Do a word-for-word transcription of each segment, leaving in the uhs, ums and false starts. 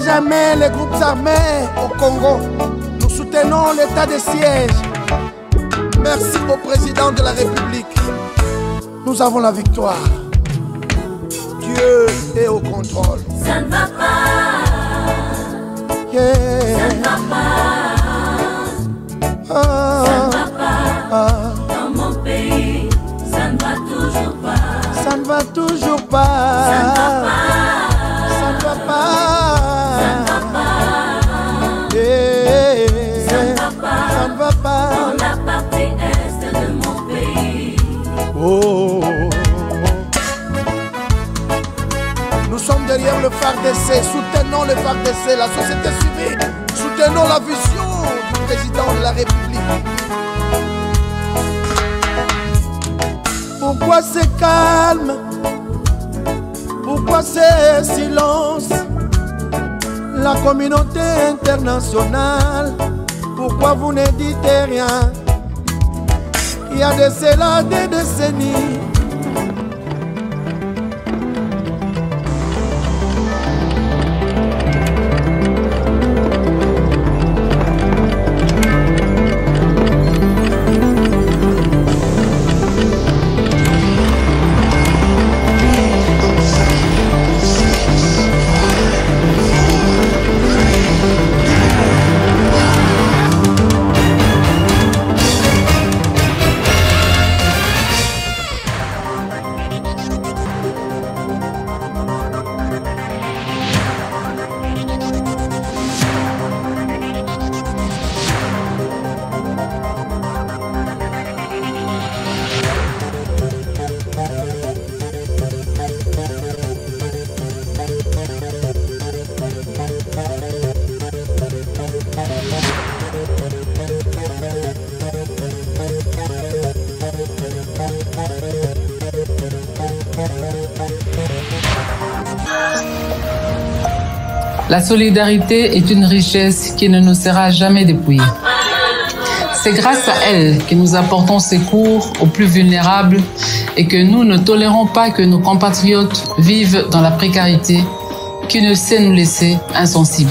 jamais les groupes armés au Congo. Nous soutenons l'état de siège. Merci au président de la République. Nous avons la victoire. Dieu est au contrôle. Ça ne va pas. Yeah. Ça ne va pas. Ah. Ça ne va pas. Ah. Dans mon pays, ça ne va toujours pas. Ça ne va toujours pas. Ça ne va pas. Ça ne va pas. Ça ne va pas. Yeah. Ça ne va pas. Ça ne va pas. Dans la partie est de mon pays. Oh. Nous sommes derrière le F A R D C. Soutenons le F A R D C, la société civile. Soutenons la vision du président de la République. Pourquoi c'est calme? Pourquoi c'est silence? La communauté internationale, pourquoi vous ne dites rien? Il y a de cela des décennies. La solidarité est une richesse qui ne nous sera jamais dépouillée. C'est grâce à elle que nous apportons secours aux plus vulnérables et que nous ne tolérons pas que nos compatriotes vivent dans la précarité qui ne sait nous laisser insensibles.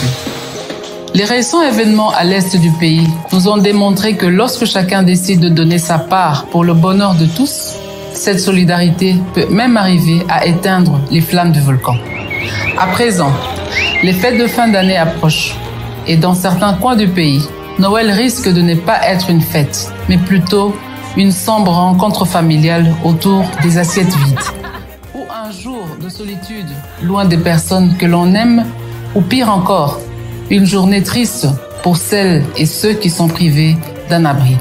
Les récents événements à l'est du pays nous ont démontré que lorsque chacun décide de donner sa part pour le bonheur de tous, cette solidarité peut même arriver à éteindre les flammes du volcan. À présent, les fêtes de fin d'année approchent et dans certains coins du pays, Noël risque de ne pas être une fête, mais plutôt une sombre rencontre familiale autour des assiettes vides. Ou un jour de solitude, loin des personnes que l'on aime, ou pire encore, une journée triste pour celles et ceux qui sont privés d'un abri.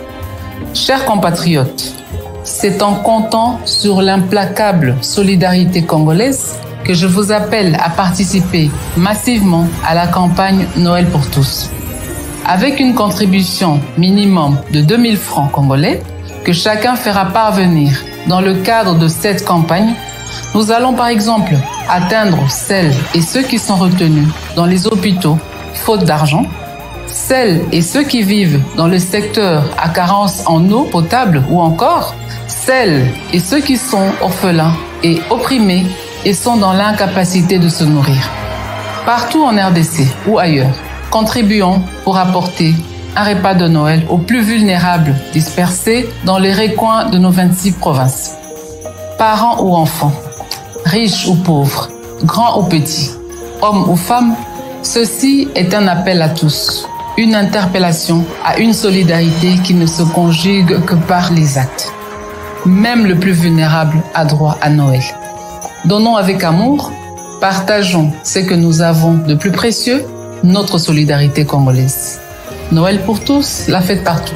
Chers compatriotes, c'est en comptant sur l'implacable solidarité congolaise que je vous appelle à participer massivement à la campagne Noël pour tous. Avec une contribution minimum de deux mille francs congolais que chacun fera parvenir dans le cadre de cette campagne, nous allons par exemple atteindre celles et ceux qui sont retenus dans les hôpitaux faute d'argent, celles et ceux qui vivent dans le secteur à carence en eau potable ou encore celles et ceux qui sont orphelins et opprimés et sont dans l'incapacité de se nourrir. Partout en R D C ou ailleurs, contribuons pour apporter un repas de Noël aux plus vulnérables dispersés dans les recoins de nos vingt-six provinces. Parents ou enfants, riches ou pauvres, grands ou petits, hommes ou femmes, ceci est un appel à tous, une interpellation à une solidarité qui ne se conjugue que par les actes. Même le plus vulnérable a droit à Noël. Donnons avec amour, partageons ce que nous avons de plus précieux, notre solidarité congolaise. Noël pour tous, la fête partout.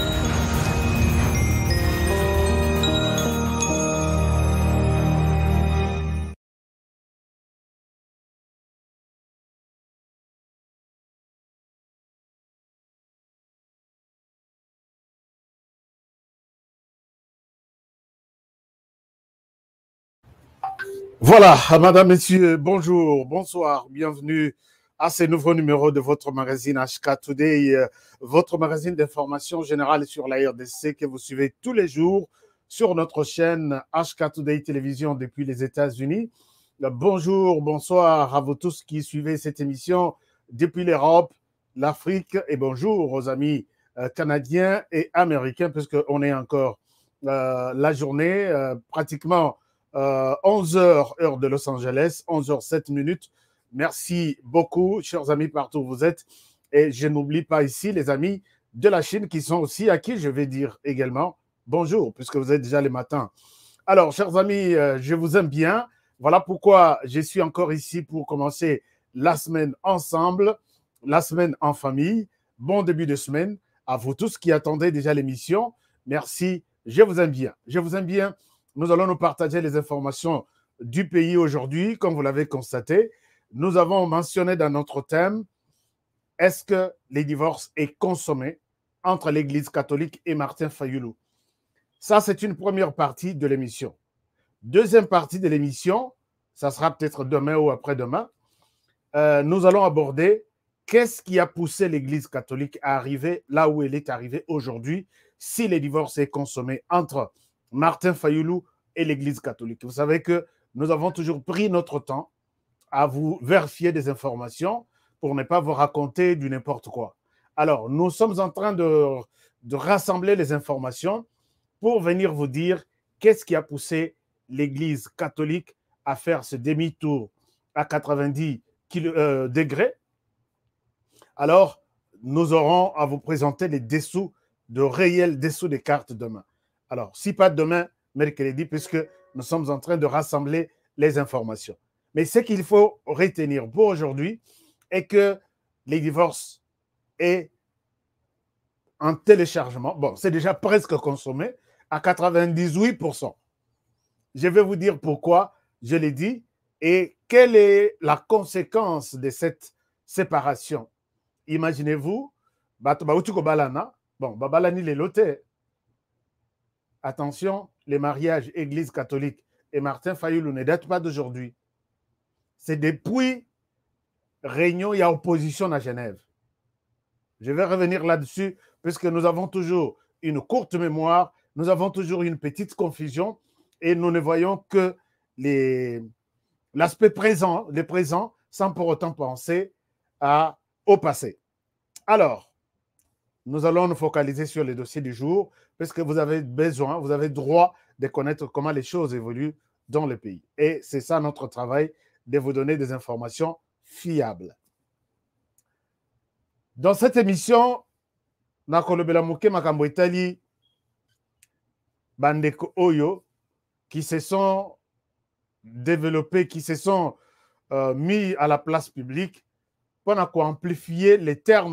Voilà, madame, messieurs, bonjour, bonsoir, bienvenue à ce nouveau numéro de votre magazine H K Today, euh, votre magazine d'information générale sur la R D C que vous suivez tous les jours sur notre chaîne H K Today Télévision depuis les États-Unis. Bonjour, bonsoir à vous tous qui suivez cette émission depuis l'Europe, l'Afrique, et bonjour aux amis euh, canadiens et américains, puisqu'on est encore euh, la journée, euh, pratiquement euh, onze heures, heure de Los Angeles, onze heures sept minutes. Merci beaucoup, chers amis, partout où vous êtes. Et je n'oublie pas ici les amis de la Chine qui sont aussi, à qui je vais dire également bonjour, puisque vous êtes déjà le matin. Alors, chers amis, euh, je vous aime bien. Voilà pourquoi je suis encore ici pour commencer la semaine ensemble, la semaine en famille. Bon début de semaine à vous tous qui attendez déjà l'émission. Merci, je vous aime bien. Je vous aime bien. Nous allons nous partager les informations du pays aujourd'hui, comme vous l'avez constaté. Nous avons mentionné dans notre thème, est-ce que les divorces est consommé entre l'Église catholique et Martin Fayulu? Ça, c'est une première partie de l'émission. Deuxième partie de l'émission, ça sera peut-être demain ou après-demain, euh, nous allons aborder qu'est-ce qui a poussé l'Église catholique à arriver là où elle est arrivée aujourd'hui, si les divorces est consommé entre Martin Fayulu et l'Église catholique. Vous savez que nous avons toujours pris notre temps à vous vérifier des informations pour ne pas vous raconter du n'importe quoi. Alors, nous sommes en train de, de rassembler les informations pour venir vous dire qu'est-ce qui a poussé l'Église catholique à faire ce demi-tour à quatre-vingt-dix degrés. Alors, nous aurons à vous présenter les dessous, de réels dessous des cartes demain. Alors, si pas demain, mercredi, puisque nous sommes en train de rassembler les informations. Mais ce qu'il faut retenir pour aujourd'hui est que les divorces est en téléchargement. Bon, c'est déjà presque consommé à quatre-vingt-dix-huit pour cent. Je vais vous dire pourquoi je l'ai dit et quelle est la conséquence de cette séparation. Imaginez-vous, bon, babalani les lotés. Attention, les mariages Église catholique et Martin Fayulu ne datent pas d'aujourd'hui. C'est depuis réunion, il y a opposition à Genève. Je vais revenir là-dessus puisque nous avons toujours une courte mémoire, nous avons toujours une petite confusion et nous ne voyons que l'aspect présent, les présents, sans pour autant penser à, au passé. Alors, nous allons nous focaliser sur les dossiers du jour parce que vous avez besoin, vous avez droit de connaître comment les choses évoluent dans le pays. Et c'est ça notre travail, de vous donner des informations fiables. Dans cette émission, Nakolobela Moke Makambo Itali, Bandeko Oyo, qui se sont développés, qui se sont euh, mis à la place publique pour amplifier les termes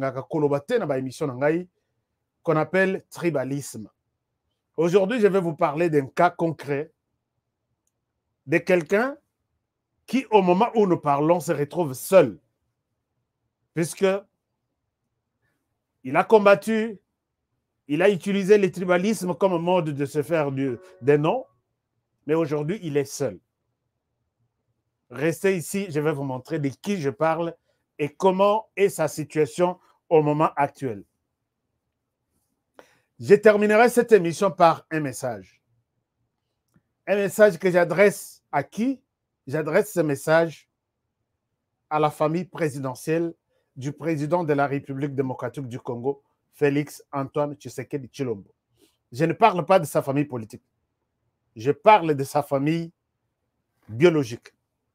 qu'on appelle tribalisme. Aujourd'hui, je vais vous parler d'un cas concret de quelqu'un qui, au moment où nous parlons, se retrouve seul, puisque il a combattu, il a utilisé le tribalisme comme mode de se faire du, des noms, mais aujourd'hui, il est seul. Restez ici, je vais vous montrer de qui je parle et comment est sa situation au moment actuel. Je terminerai cette émission par un message. Un message que j'adresse à qui? J'adresse ce message à la famille présidentielle du président de la République démocratique du Congo, Félix Antoine Tshisekedi Tshilombo. Je ne parle pas de sa famille politique. Je parle de sa famille biologique.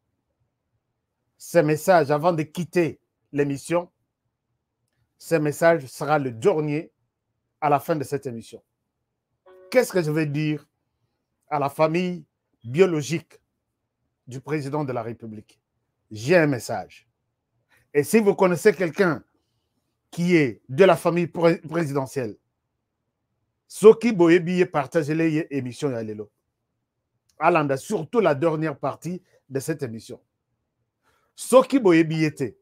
Ce message, avant de quitter l'émission, ce message sera le dernier à la fin de cette émission. Qu'est-ce que je vais dire à la famille biologique du président de la République? J'ai un message. Et si vous connaissez quelqu'un qui est de la famille pré présidentielle, Soki Boyebi partagez-les émission Yalelo. Alanda, surtout la dernière partie de cette émission. Soki Boyebi était.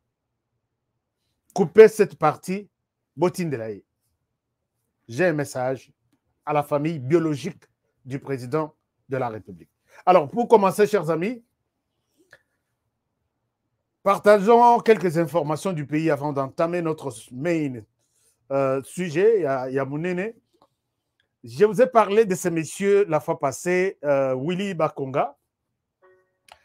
Coupez cette partie, Botine de l'Aïe. J'ai un message à la famille biologique du président de la République. Alors, pour commencer, chers amis, partageons quelques informations du pays avant d'entamer notre main euh, sujet. Il y a Mounene. Je vous ai parlé de ce monsieur la fois passée, euh, Willy Bakonga.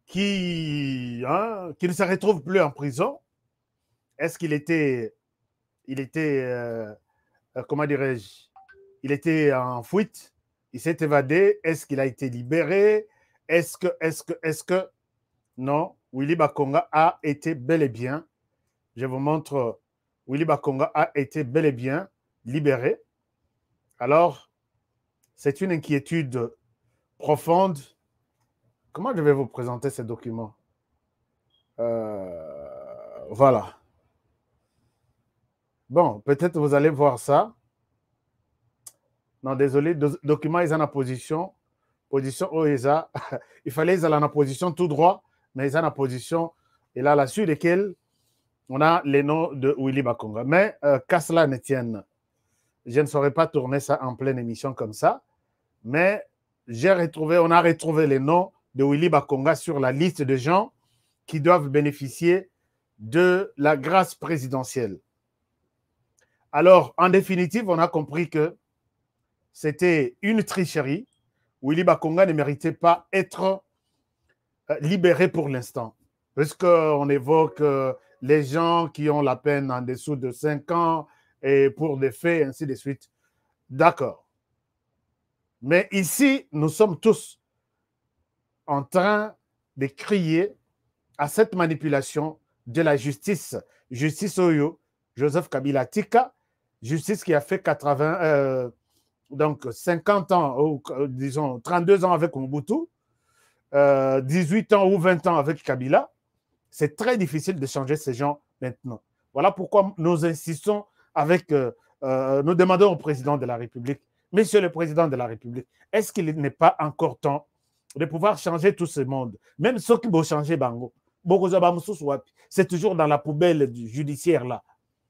qui, hein, qui ne se retrouve plus en prison. Est-ce qu'il était, il était, euh, euh, comment dirais-je, il était en fuite, il s'est évadé, est-ce qu'il a été libéré? Est-ce que, est-ce que, est-ce que, non, Willy Bakonga a été bel et bien, je vous montre, Willy Bakonga a été bel et bien libéré. Alors, c'est une inquiétude profonde. Comment je vais vous présenter ces documents? euh, Voilà. Bon, peut-être vous allez voir ça. Non, désolé, do document, ils sont en position. Position, oh, ils ont, il fallait qu'ils aient en position tout droit, mais ils sont en position, et là, là-dessus lesquels on a les noms de Willy Bakonga. Mais euh, qu'à cela ne tienne, je ne saurais pas tourner ça en pleine émission comme ça, mais j'ai retrouvé, on a retrouvé les noms de Willy Bakonga sur la liste de gens qui doivent bénéficier de la grâce présidentielle. Alors, en définitive, on a compris que c'était une tricherie. Willy Bakonga ne méritait pas être libéré pour l'instant. Puisqu'on évoque les gens qui ont la peine en dessous de cinq ans et pour des faits, ainsi de suite. D'accord. Mais ici, nous sommes tous en train de crier à cette manipulation de la justice. Justice Oyo, Joseph Kabila Tika, justice qui a fait quatre-vingts, euh, donc cinquante ans, ou disons trente-deux ans avec Mobutu, euh, dix-huit ans ou vingt ans avec Kabila. C'est très difficile de changer ces gens maintenant. Voilà pourquoi nous insistons avec, euh, euh, nous demandons au président de la République, Monsieur le Président de la République, est-ce qu'il n'est pas encore temps de pouvoir changer tout ce monde? Même ceux qui vont changer Bango, c'est toujours dans la poubelle judiciaire là.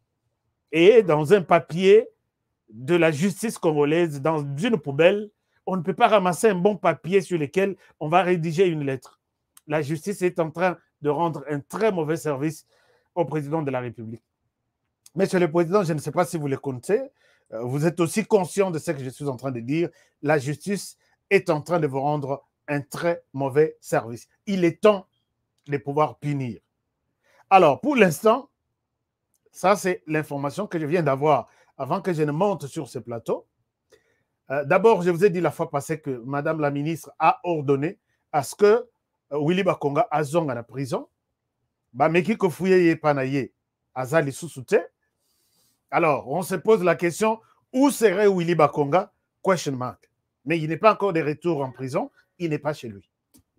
Et dans un papier de la justice congolaise, dans une poubelle, on ne peut pas ramasser un bon papier sur lequel on va rédiger une lettre. La justice est en train de rendre un très mauvais service au président de la République. Monsieur le Président, je ne sais pas si vous le connaissez, vous êtes aussi conscient de ce que je suis en train de dire. La justice est en train de vous rendre un très mauvais service. Il est temps de pouvoir punir. Alors, pour l'instant, ça c'est l'information que je viens d'avoir avant que je ne monte sur ce plateau. Euh, D'abord, je vous ai dit la fois passée que Madame la ministre a ordonné à ce que euh, Willy Bakonga azonga à la prison. Bameki kofouye panaye azali susute. Alors, on se pose la question, où serait Willy Bakonga? Question mark. Mais il n'est pas encore de retour en prison, il n'est pas chez lui.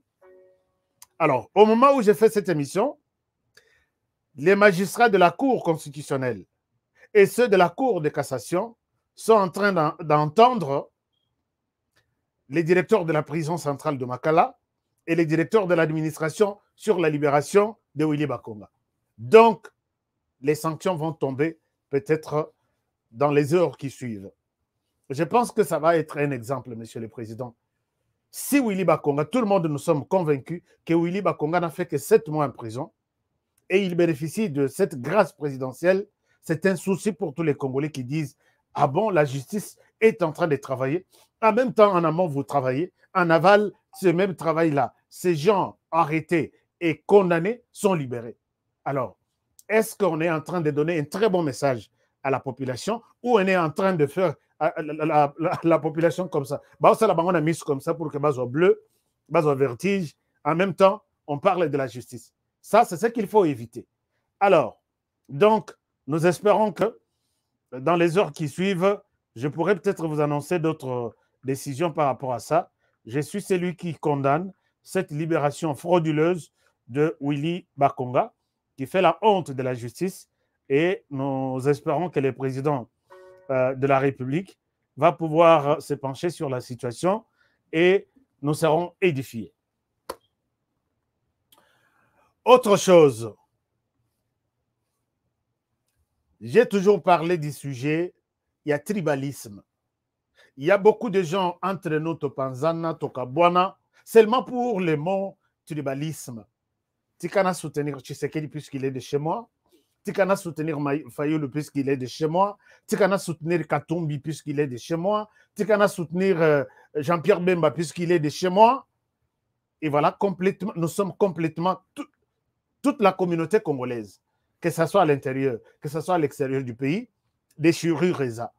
Alors, au moment où j'ai fait cette émission, les magistrats de la Cour constitutionnelle et ceux de la Cour de cassation sont en train d'entendre les directeurs de la prison centrale de Makala et les directeurs de l'administration sur la libération de Willy Bakonga. Donc, les sanctions vont tomber peut-être dans les heures qui suivent. Je pense que ça va être un exemple, Monsieur le Président. Si Willy Bakonga, tout le monde nous sommes convaincus que Willy Bakonga n'a fait que sept mois en prison et il bénéficie de cette grâce présidentielle, c'est un souci pour tous les Congolais qui disent « Ah bon, la justice est en train de travailler. En même temps, en amont, vous travaillez. En aval, ce même travail-là, ces gens arrêtés et condamnés sont libérés. » Alors, est-ce qu'on est en train de donner un très bon message à la population ou on est en train de faire la, la, la, la population comme ça? Bah, ça, on a mis comme ça pour que base au bleu, base au vertige. En même temps, on parle de la justice. Ça, c'est ce qu'il faut éviter. Alors, donc, nous espérons que dans les heures qui suivent, je pourrais peut-être vous annoncer d'autres décisions par rapport à ça. Je suis celui qui condamne cette libération frauduleuse de Willy Bakonga, qui fait la honte de la justice, et nous espérons que le président euh, de la République va pouvoir se pencher sur la situation et nous serons édifiés. Autre chose, j'ai toujours parlé du sujet, il y a tribalisme. Il y a beaucoup de gens entre nous, Topanzana, Tokabwana, seulement pour le mot tribalisme. Tikana soutenir Tshisekedi puisqu'il est de chez moi. Tikana soutenir Fayoulou puisqu'il est de chez moi. Tikana soutenir Katumbi puisqu'il est de chez moi. Tikana soutenir euh, Jean-Pierre Bemba puisqu'il est de chez moi. Et voilà, complètement, nous sommes complètement, tout, toute la communauté congolaise, que ce soit à l'intérieur, que ce soit à l'extérieur du pays, déchirure Reza.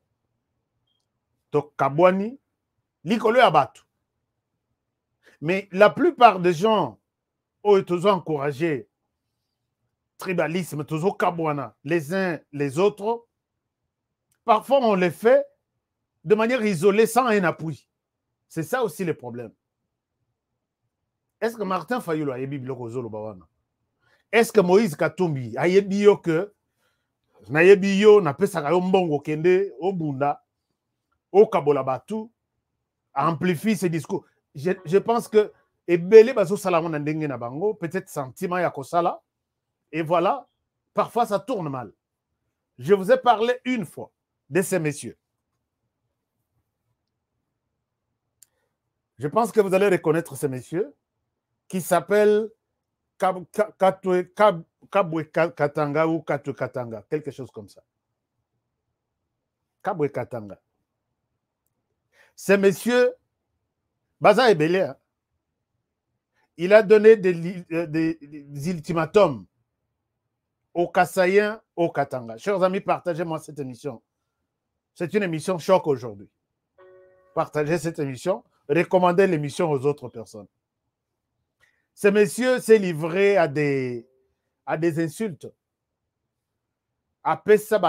Donc, Kabouani, l'icole abattu. Mais la plupart des gens ont toujours encouragé tribalisme, toujours Kabouana, les uns les autres. Parfois, on les fait de manière isolée, sans un appui. C'est ça aussi le problème. Est-ce que Martin Fayulu a yebi biloko zolo bawana? Est-ce que Moïse Katumbi a yebi yo que na yebi yo na pesaka yo mbongo kende obunda au kabola batu amplifie ses discours? Je, je pense que ebele bazo salamo na ndenge na bango, peut-être sentiment ya kosala, et voilà, parfois ça tourne mal. Je vous ai parlé une fois de ces messieurs. Je pense que vous allez reconnaître ces messieurs qui s'appellent Kabwe Katanga ou Katwe Katanga, quelque chose comme ça. Kabwe Katanga. Ces messieurs, Baza Ebele, hein, il a donné des, des, des ultimatums aux Kassaïens, aux Katanga. Chers amis, partagez-moi cette émission. C'est une émission choc aujourd'hui. Partagez cette émission, recommandez l'émission aux autres personnes. Ce monsieur s'est livré à des, à des insultes. Après ça,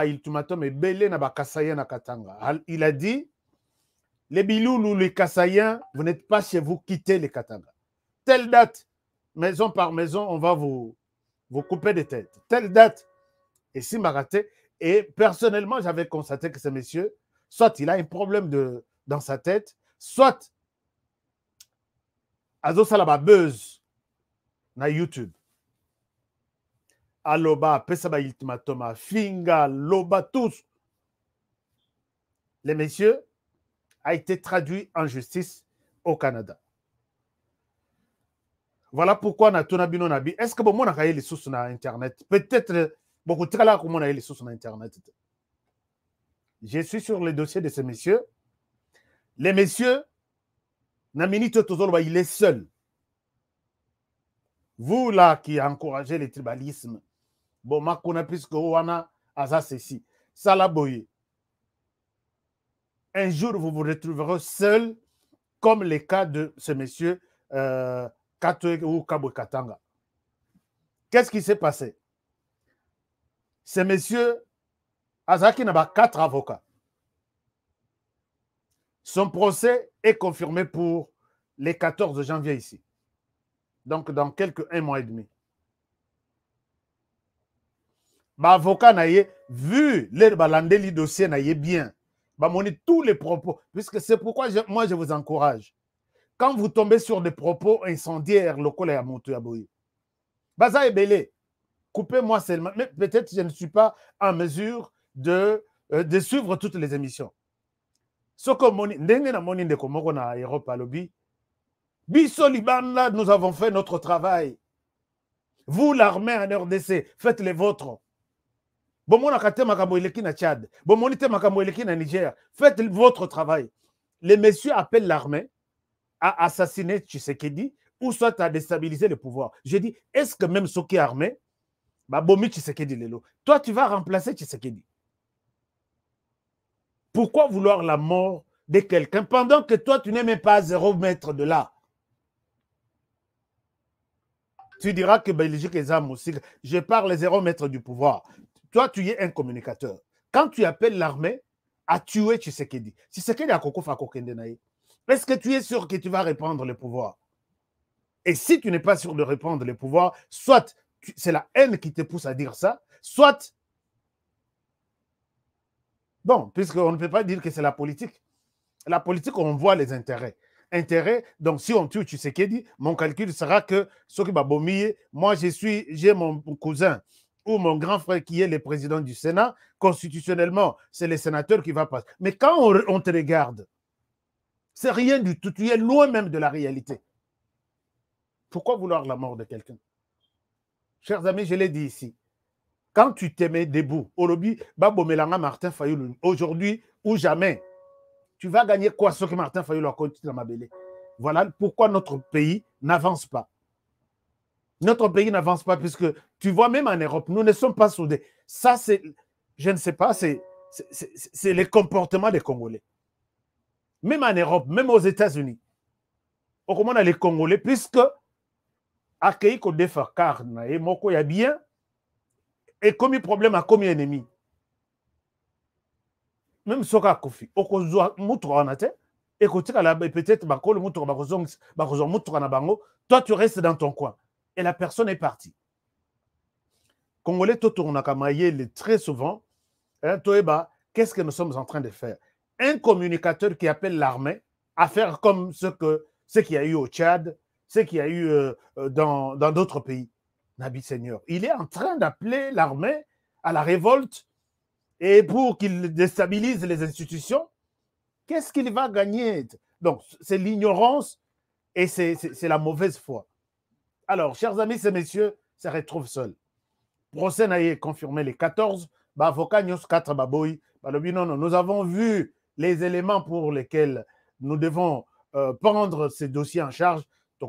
il a dit, les Biloulou, les Kassaïens, vous n'êtes pas chez vous, quittez les Katanga. Telle date, maison par maison, on va vous, vous couper des têtes. Telle date, et si m'a raté, et personnellement, j'avais constaté que ce monsieur, soit il a un problème de, dans sa tête, soit Azo Salaba buzz na YouTube. Aloba, Pesaba Ultimatoma, Finga, Loba, tous. Les messieurs a été traduit en justice au Canada. Voilà pourquoi on a tout nabino nabi. Est-ce que bon, on a les sources sur Internet? Peut-être beaucoup de là comment on a les sources sur Internet. Je suis sur le dossier de ces messieurs. Les messieurs, Naminito Tozolo, il est seul. Vous là qui encouragez le tribalisme, bon, ma kona puisque Owana Aza ceci, ça la boye. Un jour, vous vous retrouverez seul, comme le cas de ce monsieur euh, Katwe ou Kabwe Katanga. Qu'est-ce qui s'est passé? Ce monsieur Azaki n'a pas quatre avocats. Son procès est confirmé pour le quatorze janvier ici. Donc, dans quelques un mois et demi. Ma avocat n'a vu l'air balandeli dossier n'a bien. Bah, tous les propos, puisque c'est pourquoi je, moi je vous encourage. Quand vous tombez sur des propos incendiaires locaux à Montouaboui, Baza Ebele, coupez-moi seulement. Mais peut-être je ne suis pas en mesure de, euh, de suivre toutes les émissions. Ce que moni, ndenge moni de Komoko na Europe à lobby, Bisso Liban là, nous avons fait notre travail. Vous, l'armée en R D C, faites les vôtres. Bomona kate makambo eleki na Tchad. Bomonite makambo eleki na Niger. Faites votre travail. Les messieurs appellent l'armée à assassiner Tshisekedi ou soit à déstabiliser le pouvoir. Je dis, est-ce que même ceux qui sont armés, bah bomi Tshisekedi lelo. Toi, tu vas remplacer Tshisekedi. Pourquoi vouloir la mort de quelqu'un pendant que toi, tu n'es même pas à zéro mètre de là? Tu diras que Belgique est âme aussi. Je parle zéro mètre du pouvoir. Toi, tu es un communicateur. Quand tu appelles l'armée à tuer Tshisekedi, Tshisekedi a koko fa kokende nae. Est-ce que tu es sûr que tu vas répandre le pouvoir? Et si tu n'es pas sûr de répandre le pouvoir, soit c'est la haine qui te pousse à dire ça, soit... Bon, puisqu'on ne peut pas dire que c'est la politique. La politique, on voit les intérêts. Intérêt, donc si on tue Tshisekedi, mon calcul sera que ce qui va bomiller, moi je suis, j'ai mon cousin ou mon grand frère qui est le président du Sénat, constitutionnellement, c'est le sénateur qui va passer. Mais quand on, on te regarde, c'est rien du tout, tu es loin même de la réalité. Pourquoi vouloir la mort de quelqu'un? Chers amis, je l'ai dit ici, quand tu te mets debout, au lobby, Babo Melanga Martin Fayulu, aujourd'hui ou jamais, tu vas gagner quoi ce que Martin Fayulu a continué dans ma belle? Voilà pourquoi notre pays n'avance pas. Notre pays n'avance pas puisque tu vois, même en Europe, nous ne sommes pas soudés. Ça, c'est, je ne sais pas, c'est le comportement des Congolais. Même en Europe, même aux États-Unis, au comment on a les Congolais, puisque accueilli qu'on défend car et moko y a bien et comme problème à comme ennemi. Même soka kofi, okozwa mutu anate et côté peut-être bakolo mutu bakozong bakozong mutu na bango, toi tu restes dans ton coin et la personne est partie. Congolais to tourna kamaye très souvent, hein, toeba, qu'est-ce que nous sommes en train de faire? Un communicateur qui appelle l'armée à faire comme ce que ce qu'il y a eu au Tchad, ce qu'il y a eu euh, dans d'autres pays. Nabi Seigneur, il est en train d'appeler l'armée à la révolte et pour qu'il déstabilise les institutions. Qu'est-ce qu'il va gagner? Donc, c'est l'ignorance et c'est la mauvaise foi. Alors, chers amis, ces messieurs se retrouvent seuls. Procès n'a confirmé les quatorze. Bah, avocat Nyos quatre Baboy. Bah, non, non, nous avons vu les éléments pour lesquels nous devons euh, prendre ces dossiers en charge.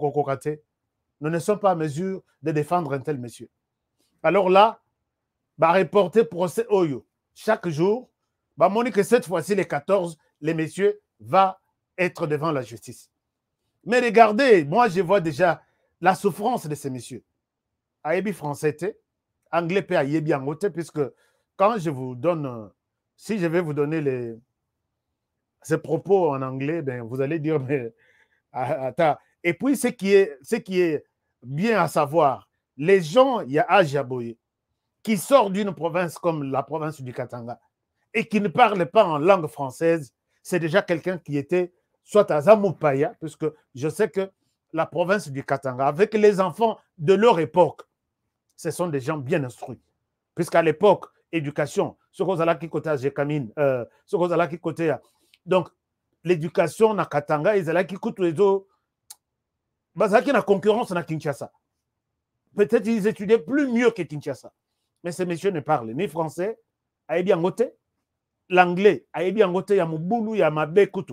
Nous ne sommes pas à mesure de défendre un tel monsieur. Alors là, bah, reporter procès Oyo. Chaque jour, bah, on dit que cette fois-ci, les quatorze, les messieurs vont être devant la justice. Mais regardez, moi, je vois déjà la souffrance de ces messieurs. Aébi français, anglais, peut aébi angote, puisque quand je vous donne, si je vais vous donner les, ces propos en anglais, ben, vous allez dire, mais attends. Et puis, ce qui est, ce qui est bien à savoir, les gens, il y a Ajaboye, qui sort d'une province comme la province du Katanga et qui ne parle pas en langue française, c'est déjà quelqu'un qui était soit à Zamoupaya, puisque je sais que la province du Katanga, avec les enfants de leur époque, ce sont des gens bien instruits. Puisqu'à l'époque, éducation, ce qu'on a qui côté à Jekamine, ce qu'on a qui côté à... Donc, l'éducation na Katanga, ils ont qui coûtent les autres. Bazaki na concurrence na Kinshasa. Peut-être qu'ils étudiaient plus mieux que Kinshasa. Mais ces messieurs ne parlent ni français, aïe angote, l'anglais, aïe angote, ya mubulu, ya mabe kutu.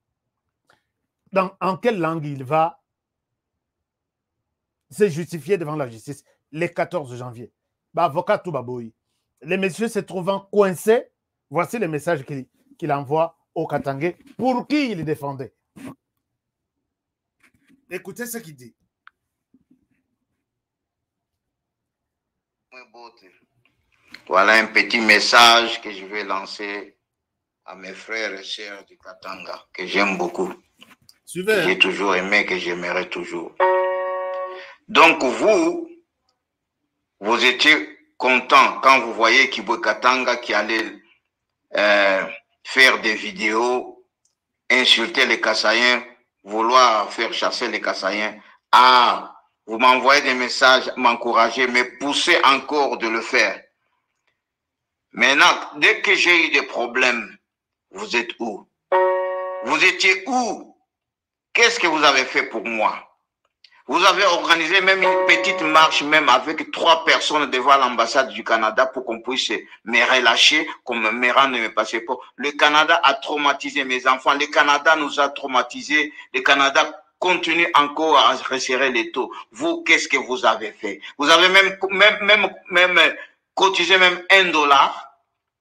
Dans en quelle langue il va se justifier devant la justice le quatorze janvier? Bah, avocat Toubaboui. Les messieurs se trouvant coincés, voici le message qu'il qu'il envoie au Katangais pour qui il défendait. Écoutez ce qu'il dit. Voilà un petit message que je vais lancer à mes frères et sœurs du Katanga, que j'aime beaucoup. Suivez. J'ai toujours aimé, que j'aimerai toujours. Donc vous, vous étiez content quand vous voyez Kibo Katanga qui allait euh, faire des vidéos, insulter les Kassaïens, vouloir faire chasser les Kassaïens. Ah, vous m'envoyez des messages, m'encourager, me pousser encore de le faire. Maintenant, dès que j'ai eu des problèmes, vous êtes où? Vous étiez où? Qu'est-ce que vous avez fait pour moi? Vous avez organisé même une petite marche, même avec trois personnes devant l'ambassade du Canada pour qu'on puisse me relâcher, comme me rendre mes passeports. Le Canada a traumatisé mes enfants. Le Canada nous a traumatisés. Le Canada continue encore à resserrer les taux. Vous, qu'est-ce que vous avez fait? Vous avez même, même, même, même cotisé même un dollar.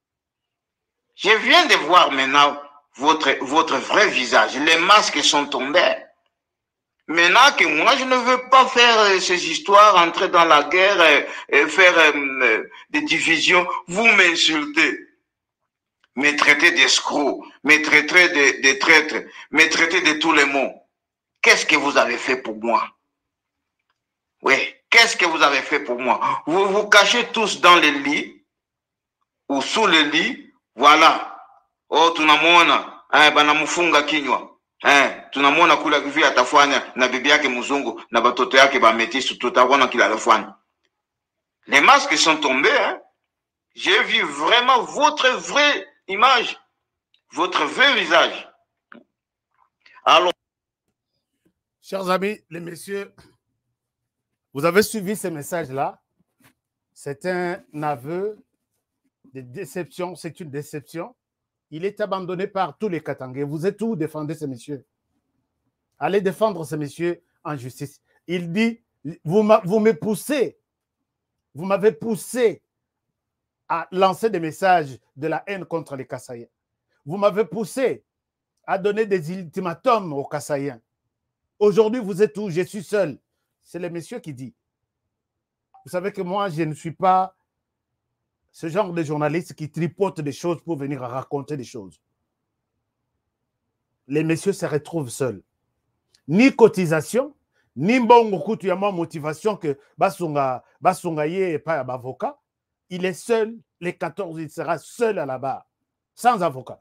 Je viens de voir maintenant votre, votre vrai visage. Les masques sont tombés. Maintenant que moi, je ne veux pas faire euh, ces histoires, entrer dans la guerre et, et faire euh, des divisions, vous m'insultez, me traitez d'escrocs, me traitez de, de traîtres, me traitez de tous les mots. Qu'est-ce que vous avez fait pour moi? Oui, qu'est-ce que vous avez fait pour moi? Vous vous cachez tous dans le lit ou sous le lit, voilà. Oh, tunamwona, eh, banamufunga kinywa. Eh, tunamwona kula vile atafanya na bibi yake mzungu na batoto yake ba métis, tutaona kila alafanya. Les masques sont tombés, hein. J'ai vu vraiment votre vraie image, votre vrai visage. Alors, chers amis, les messieurs, vous avez suivi ce message-là. C'est un aveu de déception, c'est une déception. Il est abandonné par tous les Katangais. Vous êtes où? Défendez ces messieurs. Allez défendre ces messieurs en justice. Il dit, vous, vous me poussez, vous m'avez poussé à lancer des messages de la haine contre les Kassaïens. Vous m'avez poussé à donner des ultimatums aux Kassaïens. Aujourd'hui, vous êtes où? Je suis seul. C'est le monsieur qui dit. Vous savez que moi, je ne suis pas ce genre de journaliste qui tripote des choses pour venir raconter des choses. Les messieurs se retrouvent seuls. Ni cotisation, ni mbongo kutu ya motivation que basunga basunga ye pas avocat. Il est seul, les quatorze, il sera seul à la barre, sans avocat.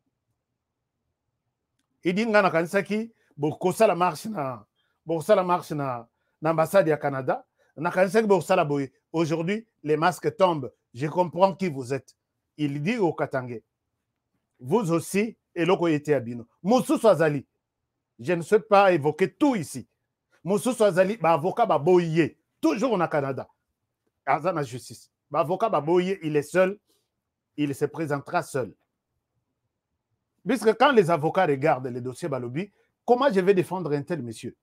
Il dit ngana kansaki bokosa la marche na bokosa la marche na l'ambassade du Canada. Aujourd'hui, les masques tombent. Je comprends qui vous êtes. Il dit au Katangé, vous aussi, et l'oko était abino. Moussou Swazali, je ne souhaite pas évoquer tout ici. Moussou Swazali, bah, avocat Baboye, toujours au Canada. Azan la justice. Bah, avocat Baboye, il est seul, il se présentera seul. Puisque quand les avocats regardent les dossiers Balobi, comment je vais défendre un tel monsieur?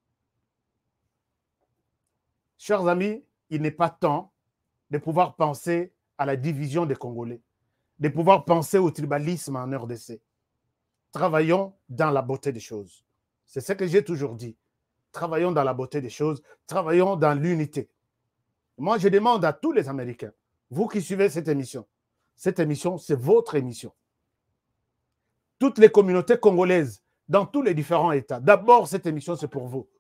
Chers amis, il n'est pas temps de pouvoir penser à la division des Congolais, de pouvoir penser au tribalisme en R D C. Travaillons dans la beauté des choses. C'est ce que j'ai toujours dit. Travaillons dans la beauté des choses, travaillons dans l'unité. Moi, je demande à tous les Américains, vous qui suivez cette émission, cette émission, c'est votre émission. Toutes les communautés congolaises, dans tous les différents États, d'abord, cette émission, c'est pour vous.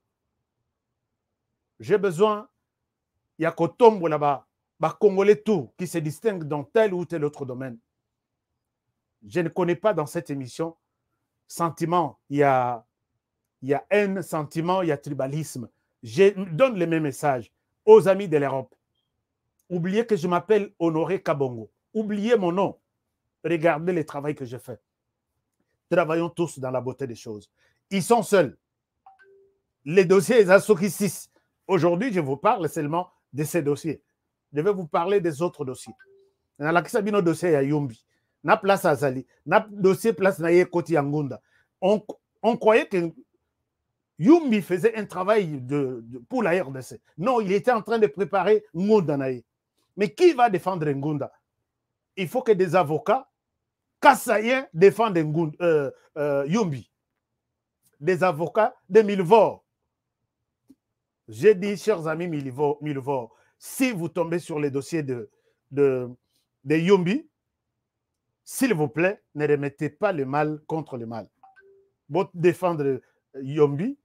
J'ai besoin, il y a Kotombo là-bas, bah, Congolais tout, qui se distingue dans tel ou tel autre domaine. Je ne connais pas dans cette émission sentiment, il y a, il y a haine, sentiment, il y a tribalisme. Je donne les mêmes messages aux amis de l'Europe. Oubliez que je m'appelle Honoré Kabongo. Oubliez mon nom. Regardez le travail que je fais. Travaillons tous dans la beauté des choses. Ils sont seuls. Les dossiers, ils sont six. Aujourd'hui, je vous parle seulement de ces dossiers. Je vais vous parler des autres dossiers. Dans la Kisabino dossier à Yumbi, na place à Zali, na dossier place na Koti Angunda. On, on croyait que Yumbi faisait un travail de, de, pour la R D C. Non, il était en train de préparer Ngunda Naye. Mais qui va défendre Ngunda? Il faut que des avocats Kassaïens défendent Ngunda, euh, euh, Yumbi. Des avocats de Milvor. J'ai dit, chers amis Milvor, si vous tombez sur les dossiers de, de, de Yumbi, s'il vous plaît, ne remettez pas le mal contre le mal. Pour défendre Yumbi,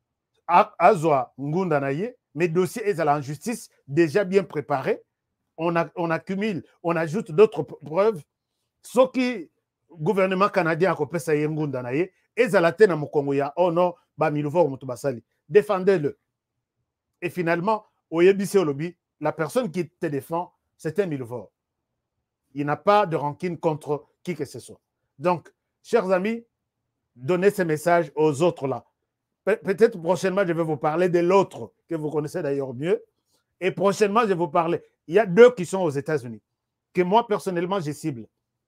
Azwa Ngunda Naye, mes dossiers sont en justice déjà bien préparés. On, a, on accumule, on ajoute d'autres preuves. Ce qui le gouvernement canadien a coupé ça Ngunda Naye, et Zalatena Mukongoya, oh non, ba Milvor Mutubasali. Défendez-le. Et finalement, au Yebisi Olobi, la personne qui te défend, c'était Milvor. Il n'a pas de rancune contre qui que ce soit. Donc, chers amis, donnez ce message aux autres là. Pe- peut-être prochainement, je vais vous parler de l'autre que vous connaissez d'ailleurs mieux. Et prochainement, je vais vous parler. Il y a deux qui sont aux États-Unis, que moi, personnellement, je cible.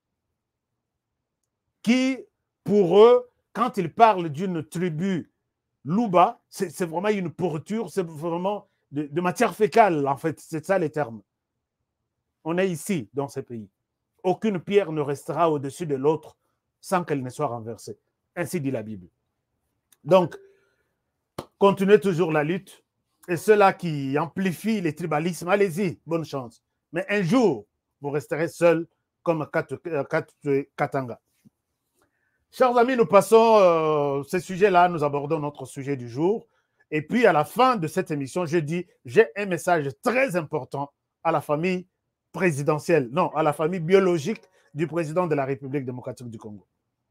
Qui, pour eux, quand ils parlent d'une tribu Louba, c'est vraiment une pourriture, c'est vraiment de, de matière fécale, en fait. C'est ça les termes. On est ici, dans ce pays. Aucune pierre ne restera au-dessus de l'autre sans qu'elle ne soit renversée. Ainsi dit la Bible. Donc, continuez toujours la lutte. Et ceux-là qui amplifient les tribalismes, allez-y, bonne chance. Mais un jour, vous resterez seul comme Katanga. Chers amis, nous passons euh, ce sujet-là, nous abordons notre sujet du jour. Et puis, à la fin de cette émission, je dis, j'ai un message très important à la famille présidentielle, non, à la famille biologique du président de la République démocratique du Congo.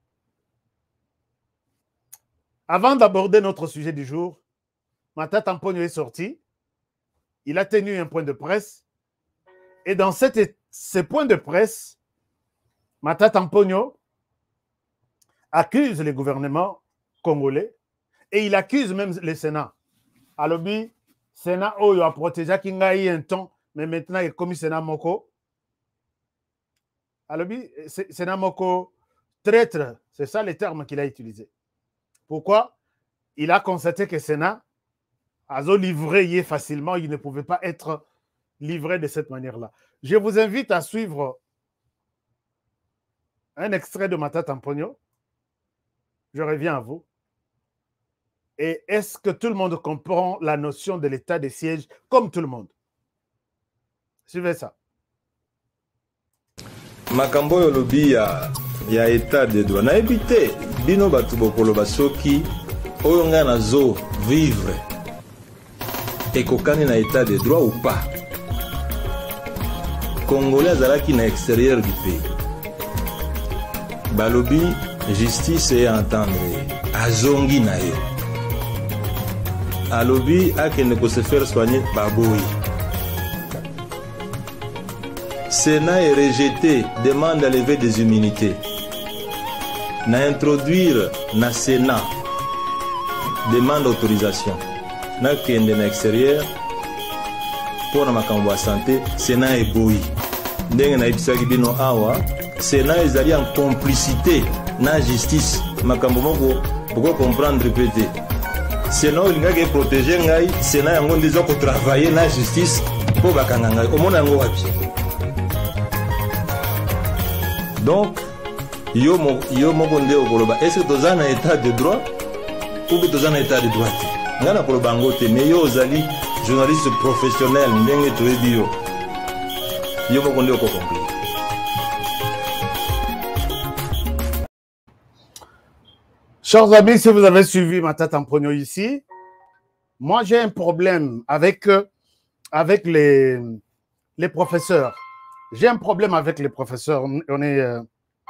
Avant d'aborder notre sujet du jour, Matata Mponyo est sorti. Il a tenu un point de presse. Et dans cette, ce point de presse, Matata Mponyo accuse le gouvernement congolais et il accuse même le Sénat. Alors, le Sénat oh, a protégé Kingaï un temps, mais maintenant il est commis Sénat Moko. Alors, le Sénat Moko traître, c'est ça les termes qu'il a utilisés. Pourquoi? Il a constaté que le Sénat Azo livré facilement, il ne pouvait pas être livré de cette manière-là. Je vous invite à suivre un extrait de Matata Mponyo. Je reviens à vous. Et est-ce que tout le monde comprend la notion de l'état de siège comme tout le monde? Suivez ça. Makambo yolobi ya ya état de droit na ebité bino batu bokolo basoki oyo nga nazo vivre ekokani na état de droit ou pas. Congolais azalaki na extérieur du pays. Balobi justice et entendre azongi na ye. Alobi akende ko se faire soigner baboyi. Sénat est rejeté, demande à lever des immunités. Na introduire na Sénat, demande autorisation. Na kende na extérieur, pour na makambo ya santé, Sénat est boyi. Ndenge na ibisaki bino awa, Sénat ezali en complicité na justice. Makambo moko, pourquoi comprendre répéter. Sénat olingaki protéger ngai, Sénat yango ndizo ko travailler na justice po bakanga ngai. Omona yango wapi? Donc, yo moko nde okoloba, est-ce que toza na état de droit ou que toza na état de droit? Nga na koloba ngo te, mais yo ozali journaliste professionnel ndenge toyebi yo. Yo moko nde okokompli. Chers amis, si vous avez suivi Matata Mponyo ici, moi j'ai un problème avec, avec les, les professeurs. J'ai un problème avec les professeurs. On est, euh,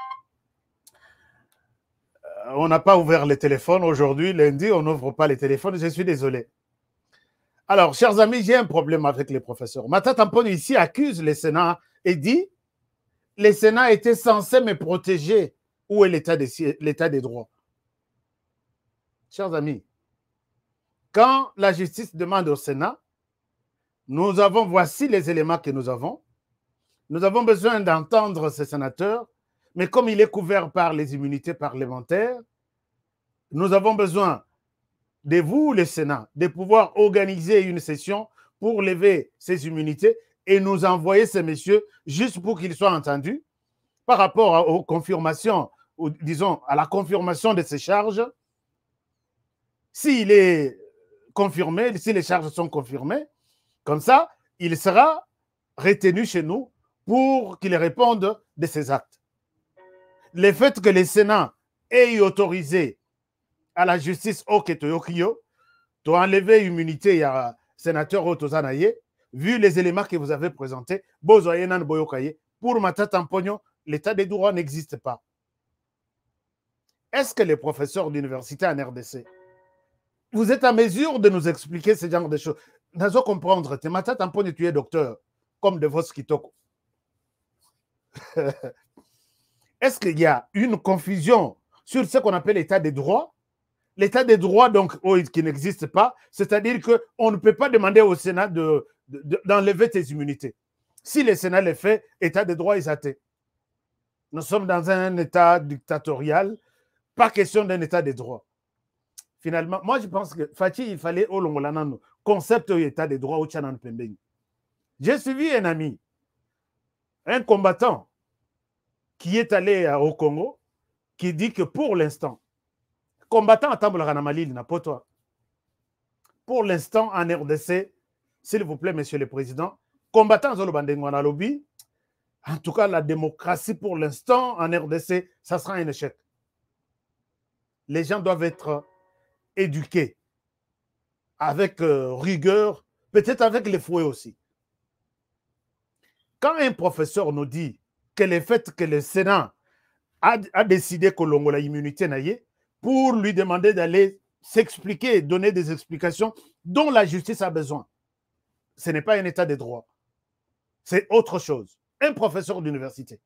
on n'a pas ouvert les téléphones aujourd'hui, lundi, on n'ouvre pas les téléphones. Je suis désolé. Alors, chers amis, j'ai un problème avec les professeurs. Matata Mponyo ici accuse le Sénat et dit le Sénat était censé me protéger. Où est l'état des, l'état des droits? Chers amis, quand la justice demande au Sénat, nous avons, voici les éléments que nous avons. Nous avons besoin d'entendre ces sénateurs, mais comme il est couvert par les immunités parlementaires, nous avons besoin de vous, le Sénat, de pouvoir organiser une session pour lever ces immunités et nous envoyer ces messieurs juste pour qu'ils soient entendus par rapport aux confirmations, ou disons à la confirmation de ces charges. S'il est confirmé, si les charges sont confirmées, comme ça, il sera retenu chez nous pour qu'il réponde de ses actes. Le fait que le Sénat ait autorisé à la justice au Ketoyokio de enlever l'immunité à sénateur Otozanaye, vu les éléments que vous avez présentés, Bozoyenan Boyokaye, pour Matata Mponyo, l'état des droits n'existe pas. Est-ce que les professeurs d'université en R D C, vous êtes en mesure de nous expliquer ce genre de choses? Nous allons comprendre, Matata Mponyo, tu es docteur, comme de Vos Kitoko. Est-ce qu'il y a une confusion sur ce qu'on appelle l'état des droits? L'état des droits, donc, oh, qui n'existe pas, c'est-à-dire qu'on ne peut pas demander au Sénat de, de, d'enlever tes immunités. Si le Sénat le fait, état des droits est athée. Nous sommes dans un état dictatorial, pas question d'un état des droits. Finalement, moi je pense que Fachi, il fallait au long concept état des droits au Tchanan Pembeni. J'ai suivi un ami, un combattant qui est allé au Congo, qui dit que pour l'instant, combattant à Tamboularanamali, n'a pas toi. Pour l'instant, en R D C, s'il vous plaît, monsieur le président, combattant Zolobandengwana lobby, en tout cas, la démocratie pour l'instant en R D C, ça sera un échec. Les gens doivent être éduqués avec euh, rigueur, peut-être avec les fouets aussi. Quand un professeur nous dit que le fait que le Sénat a, a décidé que l'on a l'immunité naïe, pour lui demander d'aller s'expliquer, donner des explications dont la justice a besoin, ce n'est pas un état de droit. C'est autre chose. Un professeur d'université.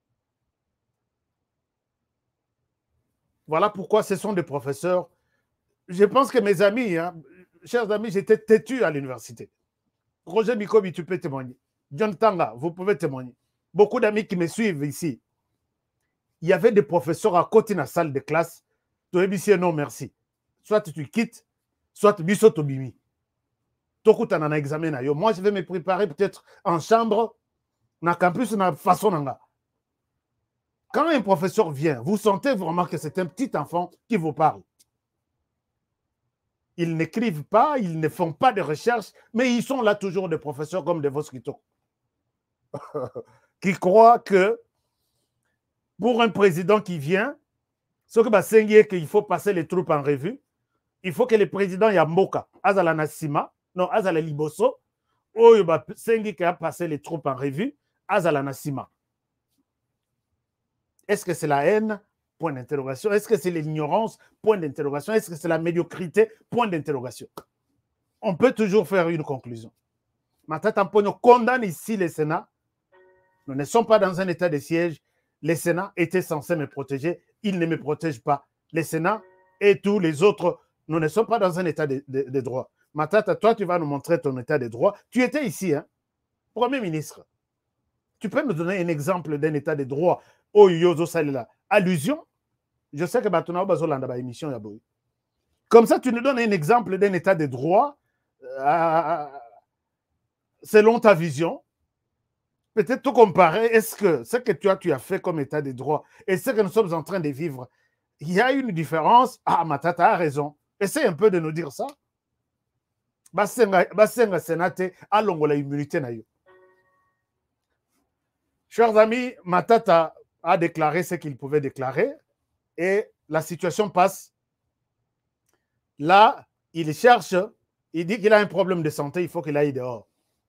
Voilà pourquoi ce sont des professeurs. Je pense que mes amis, hein, chers amis, j'étais têtu à l'université. Roger Mikobi, tu peux témoigner. John Tanga, vous pouvez témoigner. Beaucoup d'amis qui me suivent ici. Il y avait des professeurs à côté de la salle de classe. Tu as dit non, merci. Soit tu quittes, soit tu bimi. Tokuta na examen na yo. Moi, je vais me préparer peut-être en chambre, na campus, na façon nanga. Quand un professeur vient, vous sentez vraiment que c'est un petit enfant qui vous parle. Ils n'écrivent pas, ils ne font pas de recherches, mais ils sont là toujours des professeurs comme des Voskito. Qui croient que pour un président qui vient, ce que c'est qu'il faut passer les troupes en revue, il faut que le président Yamboka, Azala Nassima, non, Azala Liboso, ou Sengi qui a passé les troupes en revue, Azala Nassima. Est-ce que c'est la haine? Point d'interrogation. Est-ce que c'est l'ignorance? Point d'interrogation. Est-ce que c'est la médiocrité? Point d'interrogation. On peut toujours faire une conclusion. Matata Mponyo condamne ici le Sénat. Nous ne sommes pas dans un état de siège. Le Sénat était censé me protéger. Il ne me protège pas. Le Sénat et tous les autres, nous ne sommes pas dans un état de, de, de droit. Matata, toi, tu vas nous montrer ton état de droit. Tu étais ici, hein? Premier ministre. Tu peux nous donner un exemple d'un état de droit? Oh, Yozo Salila. Allusion. Je sais que Batuna Bazolanda ba émission Yaboui. Comme ça, tu nous donnes un exemple d'un état de droit euh, selon ta vision. Peut-être tout comparer. Est-ce que ce que tu as, tu as fait comme état de droit et ce que nous sommes en train de vivre, il y a une différence? Ah, Matata a raison. Essaye un peu de nous dire ça. Basenga Senate a longola immunité na yo. Chers amis, Matata a déclaré ce qu'il pouvait déclarer et la situation passe. Là, il cherche, il dit qu'il a un problème de santé, il faut qu'il aille dehors.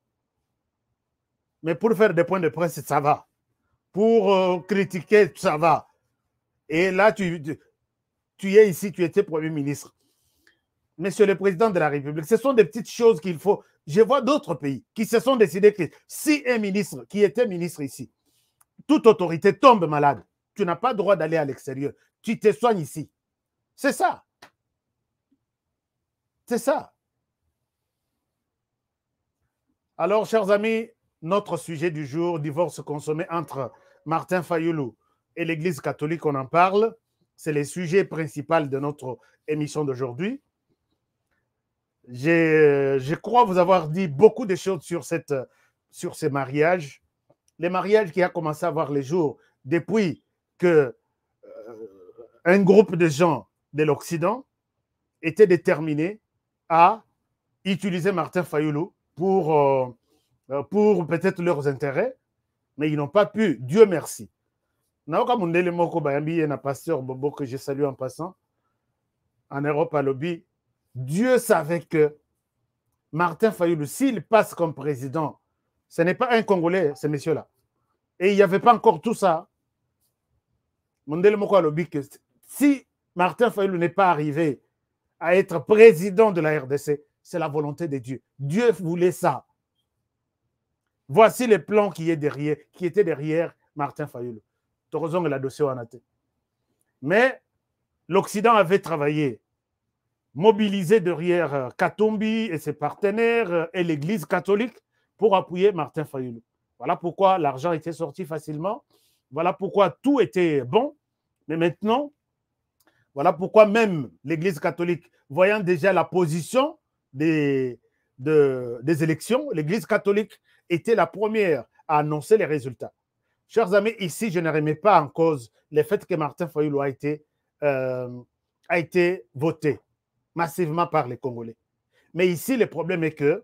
Mais pour faire des points de presse, ça va. Pour euh, critiquer, ça va. Et là, tu, tu, tu es ici, tu étais Premier ministre. Monsieur le Président de la République, ce sont des petites choses qu'il faut... Je vois d'autres pays qui se sont décidés que si un ministre qui était ministre ici, toute autorité tombe malade, tu n'as pas le droit d'aller à l'extérieur. Tu te soignes ici. C'est ça. C'est ça. Alors, chers amis, notre sujet du jour, divorce consommé entre Martin Fayulu et l'Église catholique, on en parle. C'est le sujet principal de notre émission d'aujourd'hui. Je, je crois vous avoir dit beaucoup de choses sur, cette, sur ces mariages. Les mariages qui ont commencé à voir les jours depuis que euh, un groupe de gens de l'Occident était déterminé à utiliser Martin Fayulu pour, euh, pour peut-être leurs intérêts, mais ils n'ont pas pu. Dieu merci. Naoka Mundele Moko Bayambi et un pasteur Bobo que je salue en passant en Europe à Lobby. Dieu savait que Martin Fayulu, s'il passe comme président, ce n'est pas un Congolais, ce monsieur-là. Et il n'y avait pas encore tout ça. Mundele Moko a Lobby que si Martin Fayulu n'est pas arrivé à être président de la R D C, c'est la volonté de Dieu. Dieu voulait ça. Voici les plans qui, est derrière, qui étaient derrière Martin Fayulu. Heureusement que la dossier en a été. Mais l'Occident avait travaillé, mobilisé derrière Katumbi et ses partenaires et l'Église catholique pour appuyer Martin Fayulu. Voilà pourquoi l'argent était sorti facilement. Voilà pourquoi tout était bon. Mais maintenant, voilà pourquoi même l'Église catholique, voyant déjà la position des, de, des élections, l'Église catholique était la première à annoncer les résultats. Chers amis, ici, je ne remets pas en cause le fait que Martin Fayulu a été, euh, a été voté massivement par les Congolais. Mais ici, le problème est que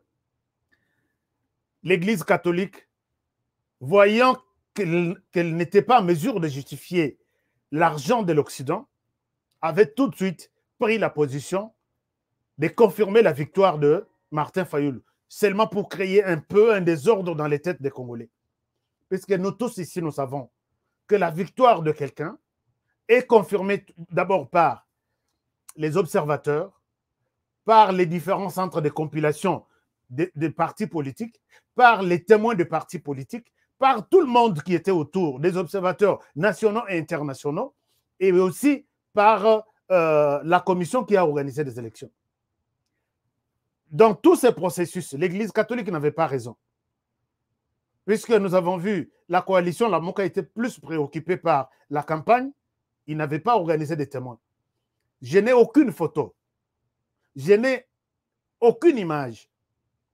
l'Église catholique, voyant qu'elle qu'elle n'était pas en mesure de justifier l'argent de l'Occident, avait tout de suite pris la position de confirmer la victoire de Martin Fayulu, seulement pour créer un peu un désordre dans les têtes des Congolais. Puisque nous tous ici, nous savons que la victoire de quelqu'un est confirmée d'abord par les observateurs, par les différents centres de compilation des, des partis politiques, par les témoins de partis politiques, par tout le monde qui était autour, des observateurs nationaux et internationaux, et aussi par euh, la commission qui a organisé des élections. Dans tous ces processus, l'Église catholique n'avait pas raison. Puisque nous avons vu la coalition, la Moka était plus préoccupée par la campagne, il n'avait pas organisé des témoins. Je n'ai aucune photo, je n'ai aucune image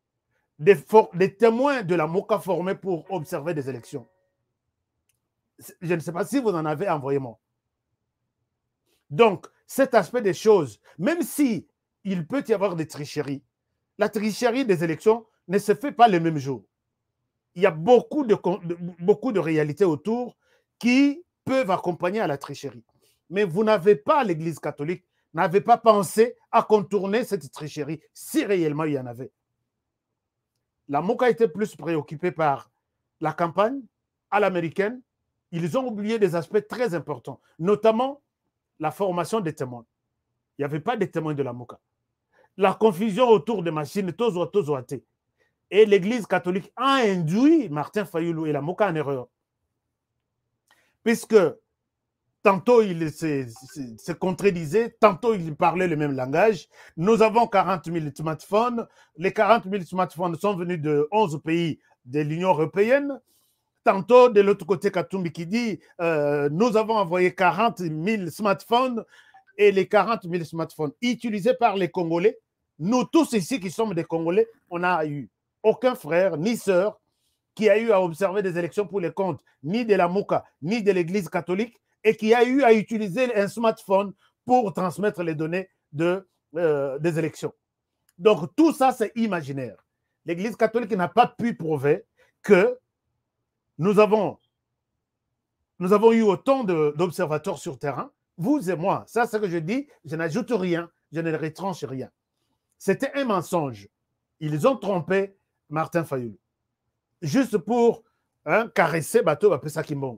des, des témoins de la MOCA formés pour observer des élections. Je ne sais pas si vous en avez envoyé moi. Donc, cet aspect des choses, même si il peut y avoir des tricheries, la tricherie des élections ne se fait pas le même jour. Il y a beaucoup de, de, beaucoup de réalités autour qui peuvent accompagner à la tricherie. Mais vous n'avez pas, l'Église catholique, n'avez pas pensé à contourner cette tricherie, si réellement il y en avait. La MOCA était plus préoccupée par la campagne à l'américaine. Ils ont oublié des aspects très importants, notamment la formation des témoins. Il n'y avait pas de témoins de la MOCA. La confusion autour des machines, tozo, tozo, até. Et l'Église catholique a induit Martin Fayulu et la MOCA en erreur. Puisque tantôt il se, se, se contredisait, tantôt il parlait le même langage. Nous avons quarante mille smartphones. Les quarante mille smartphones sont venus de onze pays de l'Union européenne. Tantôt, de l'autre côté, Katumbi qui dit euh, nous avons envoyé quarante mille smartphones et les quarante mille smartphones utilisés par les Congolais. Nous tous ici qui sommes des Congolais, on n'a eu aucun frère ni sœur qui a eu à observer des élections pour les comptes ni de la MOCA ni de l'Église catholique et qui a eu à utiliser un smartphone pour transmettre les données de, euh, des élections. Donc tout ça, c'est imaginaire. L'Église catholique n'a pas pu prouver que nous avons, nous avons eu autant d'observateurs sur terrain, vous et moi. Ça, c'est ce que je dis, je n'ajoute rien, je ne retranche rien. C'était un mensonge. Ils ont trompé Martin Fayulu. Juste pour hein, caresser Bateau Bapesa Kimbong.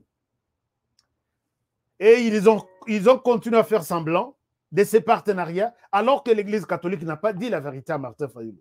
Et ils ont, ils ont continué à faire semblant de ces partenariats alors que l'Église catholique n'a pas dit la vérité à Martin Fayulu.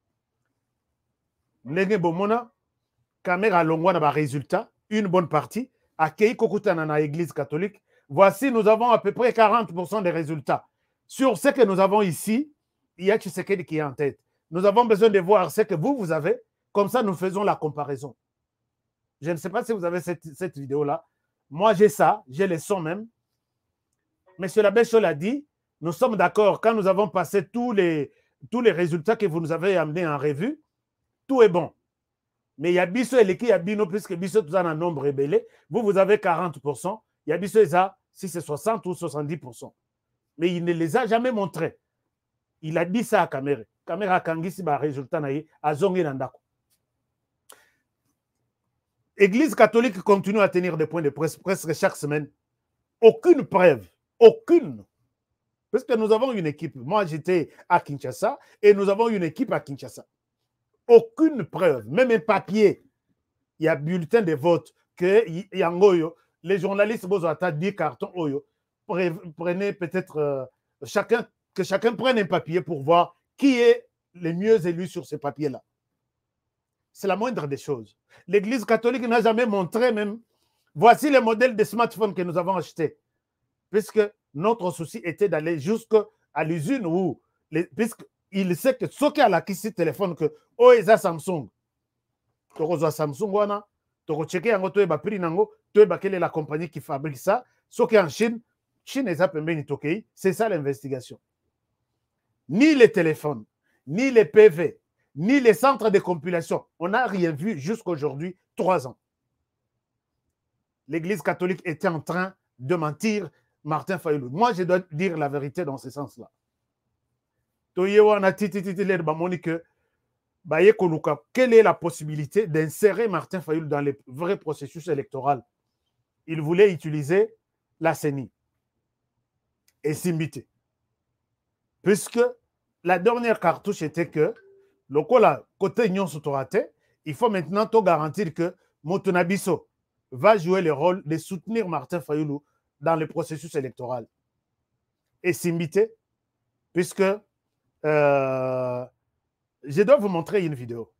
Ndenge Bomona, caméra longwa na ba résultat, une bonne partie, à Kei Kokutana na l'Église catholique. Voici, nous avons à peu près quarante pour cent des résultats. Sur ce que nous avons ici, il y a Tshisekedi qui est en tête. Nous avons besoin de voir ce que vous, vous avez. Comme ça, nous faisons la comparaison. Je ne sais pas si vous avez cette, cette vidéo-là. Moi, j'ai ça, j'ai les sons même. Monsieur l'abbé Chol a dit, nous sommes d'accord, quand nous avons passé tous les, tous les résultats que vous nous avez amenés en revue, tout est bon. Mais il y a Bisso et l'équipe, il y a Bino, puisque Bisso, tout ça, un nombre rébellé. Vous, vous avez quarante pour cent. Il y a Bisso et ça, si c'est soixante ou soixante-dix pour cent. Mais il ne les a jamais montrés. Il a dit ça à Kamere. Kamere a kangisi ba résultat naïe à Zongi Nandako. Église catholique continue à tenir des points de presse presque chaque semaine. Aucune preuve. Aucune. Parce que nous avons une équipe. Moi, j'étais à Kinshasa et nous avons une équipe à Kinshasa. Aucune preuve, même un papier. Il y a bulletin de vote que Yangoyo, les journalistes, vous avez dix cartons Oyo. Prenez peut-être euh, chacun, que chacun prenne un papier pour voir qui est le mieux élu sur ce papier-là. C'est la moindre des choses. L'Église catholique n'a jamais montré même. Voici le modèle de smartphone que nous avons acheté. Puisque notre souci était d'aller jusqu'à l'usine où, les, puisqu'il sait que ce qui a la qui téléphone que oh eza Samsung. Toko Samsung wana, toko checker yango to eba prix nango, to eba quelle est la compagnie qui fabrique ça. Ce qui est en Chine, Chine eza pembeni tokei, c'est ça l'investigation. Ni les téléphones, ni les P V, ni les centres de compilation. On n'a rien vu jusqu'à aujourd'hui, trois ans. L'Église catholique était en train de mentir Martin Fayulu. Moi, je dois dire la vérité dans ce sens-là. Quelle est la possibilité d'insérer Martin Fayulu dans les vrais processus électoraux? Il voulait utiliser la C E N I et Simbité. Puisque la dernière cartouche était que le côté Union Sotorate, il faut maintenant te garantir que Motonabiso va jouer le rôle de soutenir Martin Fayulu dans le processus électoral. Et Simbité, puisque euh, je dois vous montrer une vidéo.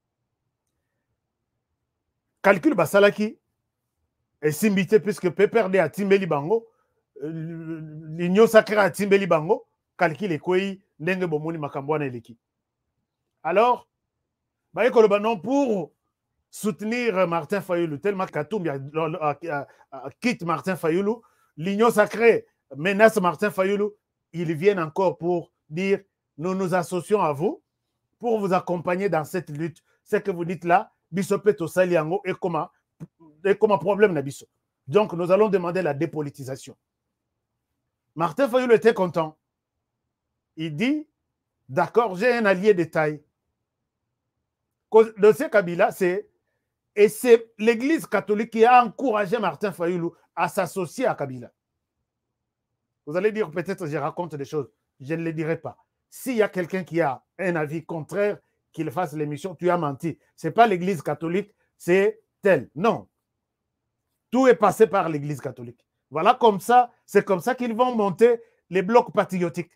Calcul Basalaki et Simbité, puisque Peperde a Timbeli Bango, l'Union Sacrée a Timbeli Bango, calcul et quoi, Nenge Bomoni Makambouane et l'équipe. Alors, non, pour soutenir Martin Fayulu, tellement qu'Atoum quitte Martin Fayulu, l'Union Sacrée menace Martin Fayulu, ils viennent encore pour dire nous nous associons à vous pour vous accompagner dans cette lutte. ce que vous dites là, Bissopeto Saliango et comment, et comment problème na biso. Donc, nous allons demander la dépolitisation. Martin Fayulu était content. Il dit, d'accord, j'ai un allié de taille. De ce Kabila, c'est et c'est l'Église catholique qui a encouragé Martin Fayulu à s'associer à Kabila. Vous allez dire, peut-être je raconte des choses. Je ne le dirai pas. S'il y a quelqu'un qui a un avis contraire, qu'il fasse l'émission, tu as menti. Ce n'est pas l'Église catholique, c'est tel. Non. Tout est passé par l'Église catholique. Voilà comme ça, c'est comme ça qu'ils vont monter les blocs patriotiques.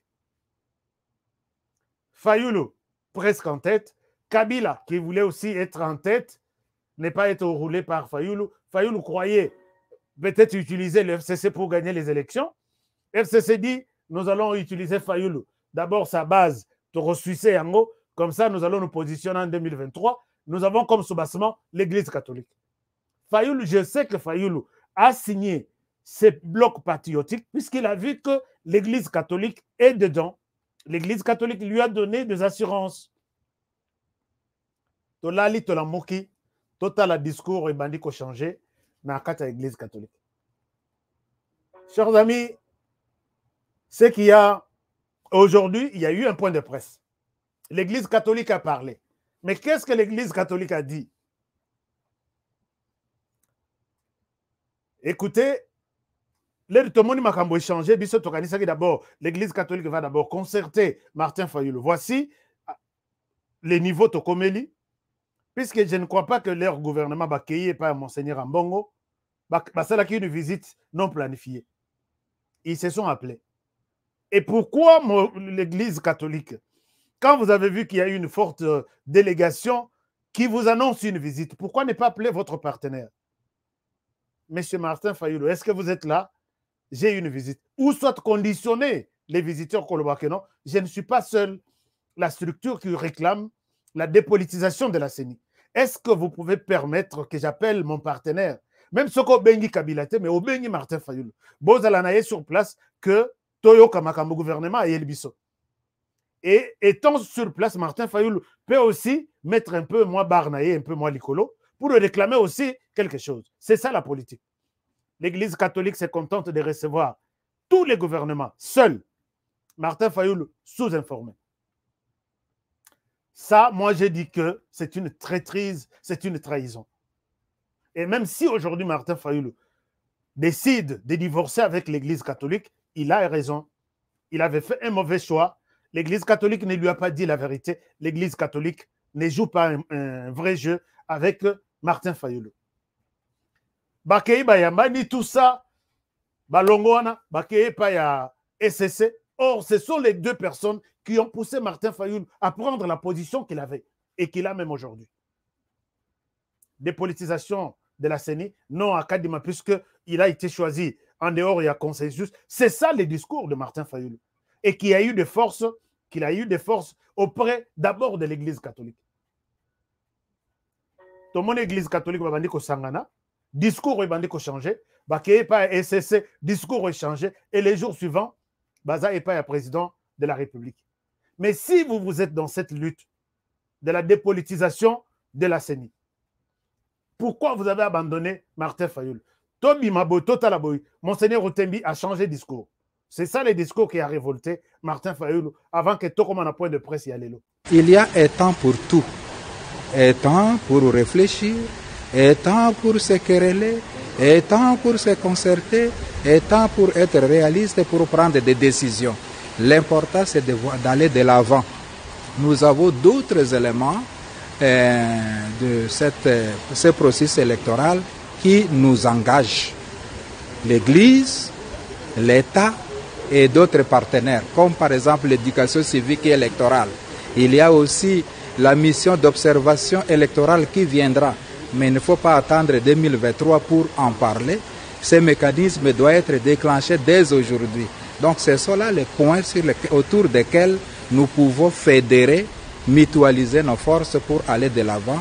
Fayulu, presque en tête. Kabila, qui voulait aussi être en tête, n'est pas été roulé par Fayulu. Fayulu croyait peut-être utiliser le F C C pour gagner les élections. F C C dit, nous allons utiliser Fayulu. D'abord, sa base, Toro Suisse et Yango. Comme ça, nous allons nous positionner en deux mille vingt-trois. Nous avons comme soubassement l'Église catholique. Fayulu, je sais que Fayulu a signé ces blocs patriotiques puisqu'il a vu que l'Église catholique est dedans. L'Église catholique lui a donné des assurances. Tolali Tolamoki, total discours et bandit qu'on changé dans l'Église catholique. Chers amis, ce qu'il y a aujourd'hui, il y a eu un point de presse. L'Église catholique a parlé. Mais qu'est-ce que l'Église catholique a dit? Écoutez, le monde m'a changé. D'abord, l'Église catholique va d'abord concerter Martin Fayulu. Voici les niveaux Tokomeli. Puisque je ne crois pas que leur gouvernement va accueillir par Monseigneur Ambongo, c'est là qu'il y a une visite non planifiée. Ils se sont appelés. Et pourquoi l'Église catholique, quand vous avez vu qu'il y a eu une forte délégation qui vous annonce une visite, pourquoi ne pas appeler votre partenaire? Monsieur Martin Fayulu, est-ce que vous êtes là? J'ai une visite. Ou soit conditionner les visiteurs non, je ne suis pas seul. La structure qui réclame la dépolitisation de la C E N I. Est-ce que vous pouvez permettre que j'appelle mon partenaire, même ce qu'on bengi Kabilate, mais au bengi Martin Fayulu, Bozalanaye sur place que Toyo Kamakambo gouvernement et Elbiso. Et étant sur place, Martin Fayulu peut aussi mettre un peu moins Barnaye, un peu moins Licolo, pour réclamer aussi quelque chose. C'est ça la politique. L'Église catholique se contente de recevoir tous les gouvernements seuls. Martin Fayulu sous-informé. Ça, moi, j'ai dit que c'est une traîtrise, c'est une trahison. Et même si aujourd'hui Martin Fayulu décide de divorcer avec l'Église catholique, il a raison. Il avait fait un mauvais choix. L'Église catholique ne lui a pas dit la vérité. L'Église catholique ne joue pas un, un vrai jeu avec Martin Fayulu. Bakei Bayamba dit tout ça. Balongwana, Bakei Paya S S C. Or, ce sont les deux personnes qui ont poussé Martin Fayulu à prendre la position qu'il avait et qu'il a même aujourd'hui. Dépolitisation de la C E N I, non à Kadima, puisqu'il a été choisi en dehors, il y a consensus. C'est ça le discours de Martin Fayulu. Et qu'il a eu des forces, qu'il a eu des forces auprès d'abord de l'Église catholique. Tout le monde l'Église catholique va dire que Sangana, discours va dire que changé, Bakeye pas S S C, discours changé, et les jours suivants, Baza n'est pas président de la République. Mais si vous, vous êtes dans cette lutte de la dépolitisation de la C E N I, pourquoi vous avez abandonné Martin Fayulu? Tobi Mabo, Totalaboy, Monseigneur Otembi a changé de discours. C'est ça le discours qui a révolté Martin Fayulu avant que tout comme un point de presse y allait là. Il y a un temps pour tout. Un temps pour réfléchir, un temps pour se quereller, un temps pour se concerter, un temps pour être réaliste et pour prendre des décisions. L'important, c'est d'aller de l'avant. Nous avons d'autres éléments euh, de cette, ce processus électoral qui nous engagent. L'Église, l'État et d'autres partenaires, comme par exemple l'éducation civique et électorale. Il y a aussi la mission d'observation électorale qui viendra, mais il ne faut pas attendre deux mille vingt-trois pour en parler. Ce mécanisme doit être déclenché dès aujourd'hui. Donc, ce sont là les points sur les, autour desquels nous pouvons fédérer, mutualiser nos forces pour aller de l'avant.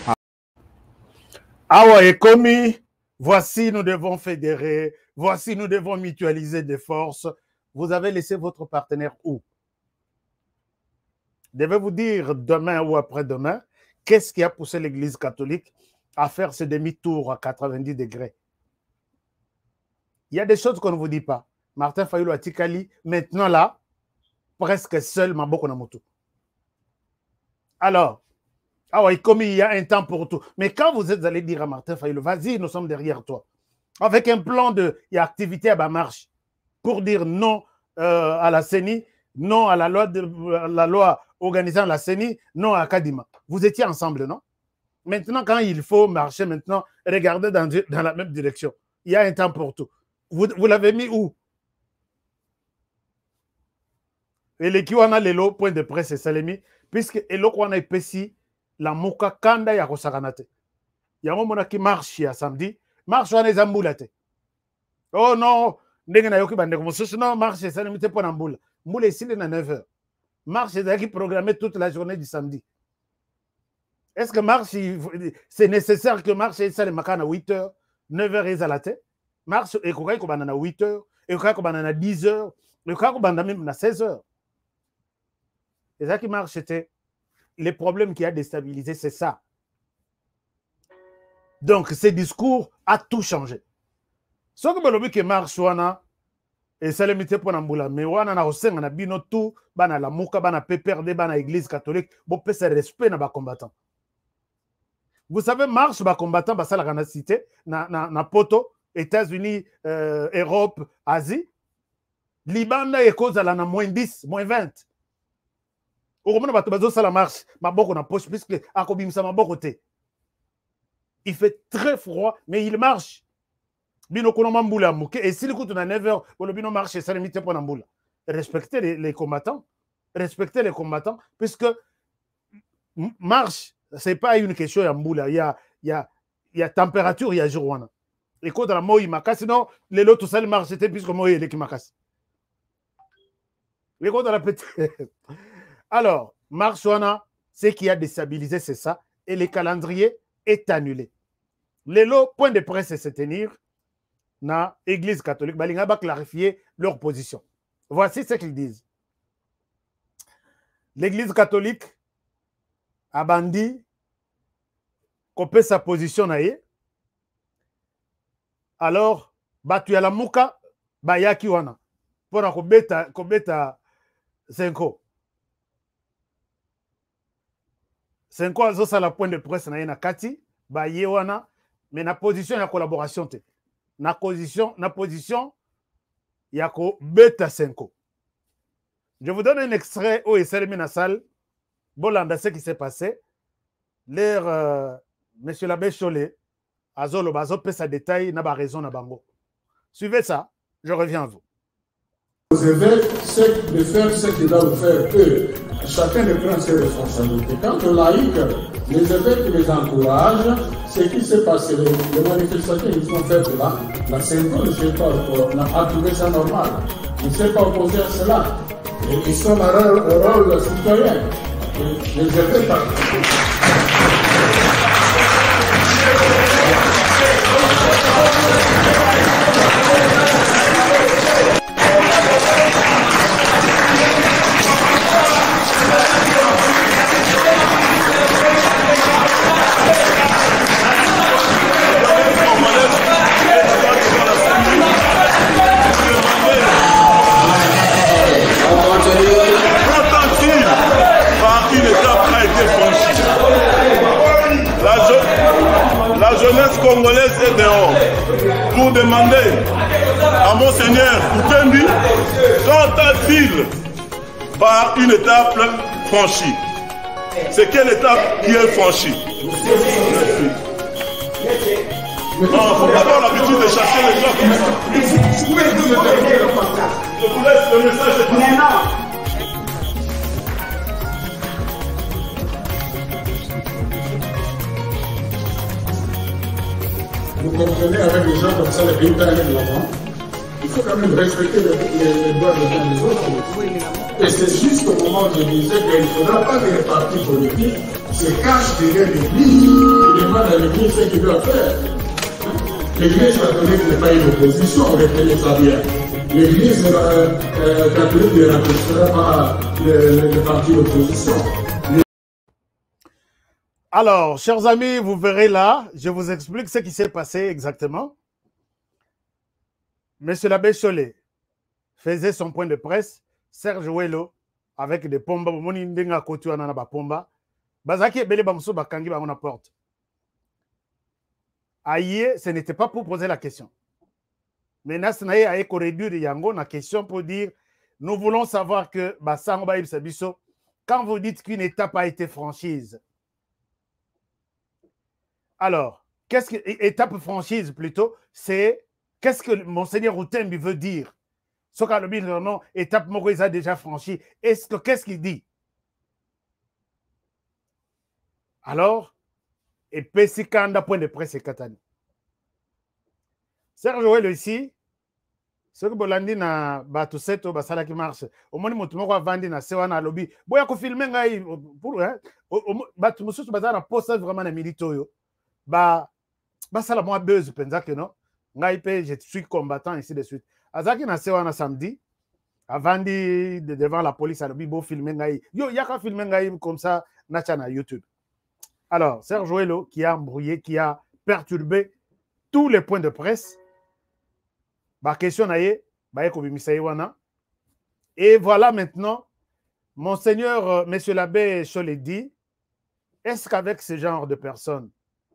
Ah ouais, commis, voici nous devons fédérer, voici nous devons mutualiser des forces. Vous avez laissé votre partenaire où? Devez-vous dire demain ou après-demain Qu'est-ce qui a poussé l'Église catholique à faire ce demi-tour à quatre-vingt-dix degrés? Il y a des choses qu'on ne vous dit pas. Martin Fayulu Atikali, maintenant là, presque seul, Maboko Namoto. Alors, ah ouais, comme il y a un temps pour tout. Mais quand vous êtes allé dire à Martin Fayulu, vas-y, nous sommes derrière toi, avec un plan de il y a activité à bas marche, pour dire non euh, à la C E N I, non à la loi, de, la loi organisant la C E N I, non à Kadima. Vous étiez ensemble, non? Maintenant, quand il faut marcher, maintenant, regardez dans, dans la même direction. Il y a un temps pour tout. Vous, vous l'avez mis où? Et les qui ont a le point de presse, c'est Salemi, puisque Elo Kwana epesi la muka kanda ya kosakanate. Il y a un moment qui marche ya samedi, marche wana ezambulate. Oh non, ndenge na yoki bande ko mosusu non marche Salemi te pona mbula. Mbula esile na neuf heures. Marche ezaki programmé toute la journée du samedi. Est-ce que marche c'est nécessaire que marche esale makana huit heures, neuf heures ezalate? Marche ekokai ko bana na huit heures, ekokai ko bana na dix heures, ekokai ko bana même na seize heures. Et ça qui marche, c'était les problèmes qui a déstabilisé, c'est ça. Donc, ce discours a tout changé. Ce que le qui marche, wana, et c'est limité pour Namboula, mais wana na osenga na bino tout, bana la mouka, bana P P R D, bana église catholique, bon, peut se respect na ba combattant. Vous savez, marche ba combattant, ba ça la cité, na, na, na poto, États-Unis, euh, Europe, Asie, Liban na cause à la na moins dix, moins vingt. La marche, puisque il fait très froid, mais il marche. Et si le coup de neuf heures, le marche, c'est limité pour Namboula. Respectez les, les combattants, respectez les combattants, puisque marche, ce n'est pas une question à Mboula. Il y a, il y a, il y a température, il y a jour. Et quand la Moï Makas, sinon, les lots, tout ça, marche, c'était puisque Moï est Makas. Et quand la petite. Alors, Marchwana, ce qui a déstabilisé, c'est ça. Et le calendrier est annulé. Les lots, point de presse, c'est se tenir dans l'Église catholique. Balinga va clarifier leur position. Voici ce qu'ils disent. L'Église catholique a bandi, copé sa position. Alors, batu ya la muka, bayaki wana. Pour kobeta, kobeta Senko. C'est quoi ça la point de presse na kati ba yewana mais na position ya collaboration te na position na position ya ko beta Senko. Je vous donne un extrait où est na salle bolanda ce qui s'est passé l'air euh, monsieur l'abbé Cholet azolo bazo pesa détail na ba raison na bango. Suivez ça, je reviens à vous. Aux évêques, c'est de faire ce qu'ils doivent faire eux. Chacun de prend ses responsabilités. Quant aux laïcs, les évêques les encouragent. Ce qui s'est passé, les manifestations qu'ils ont faites là, la Sainte-Paul ne s'est pas trouvé ça normal. Il ne s'est pas opposé à cela. Et ils sont dans leur rôle citoyen. Les évêques. La jeunesse congolaise est dehors pour demander à Monseigneur Koutembi quand a-t-il par une étape franchie. C'est quelle étape qui est franchie? Non, il faut pas avoir l'habitude de chercher les gens qui sont. Je vous laisse le message. Vous comprenez, avec les gens comme ça, les pays d'aller de l'avant, il faut quand même respecter les, les, les droits des uns des autres. Et c'est juste au moment où je disais qu'il ne faudra pas que les partis politiques se cachent derrière l'Église et demandent à l'Église ce qu'ils doivent faire. L'Église catholique n'est pas une opposition, retenez ça bien. L'Église euh, euh, catholique ne remplacera pas les, les partis d'opposition. Alors, chers amis, vous verrez là, je vous explique ce qui s'est passé exactement. Monsieur l'abbé Cholet faisait son point de presse, Serge Ouello, avec des pomba, moni ndenga kotu anana ba pomba, bazaki ebele bamuso bakangi ba na porte. Aïe, ce n'était pas pour poser la question. Mais Nasnaye a éco réduire yango na question pour dire, nous voulons savoir que Bassango ba Ibsabiso, quand vous dites qu'une étape a été franchise, alors, qu'est-ce que étape franchise plutôt, c'est qu'est-ce que Monseigneur Routembi veut dire? Ce qu'a le non, étape Moïse a déjà franchi. Est-ce que qu'est-ce qu'il dit? Alors, et Pessikanda point de presse et Katani. Serge Ouello ici, ce que Bolandi na Batuseto Basala qui marche. Au moins, mon mot vandi na Sewana lobby. Boya ko filmer ngai pour hein. Batu mususu bazana poste vraiment na milito. Bah, bah ça la moi buzz penza que non. Ngai je suis combattant ici de suite. Azaki na sewana samedi avant de devant la police à bibo filmer ngai. Yo yaka filmer ngai comme ça na chana YouTube. Alors, Serge Ouello qui a embrouillé, qui a perturbé tous les points de presse. Bah question naie, bah eko bimisa wana. Et voilà maintenant Monseigneur euh, Monsieur l'abbé Cholet dit, est-ce qu'avec ce genre de personnes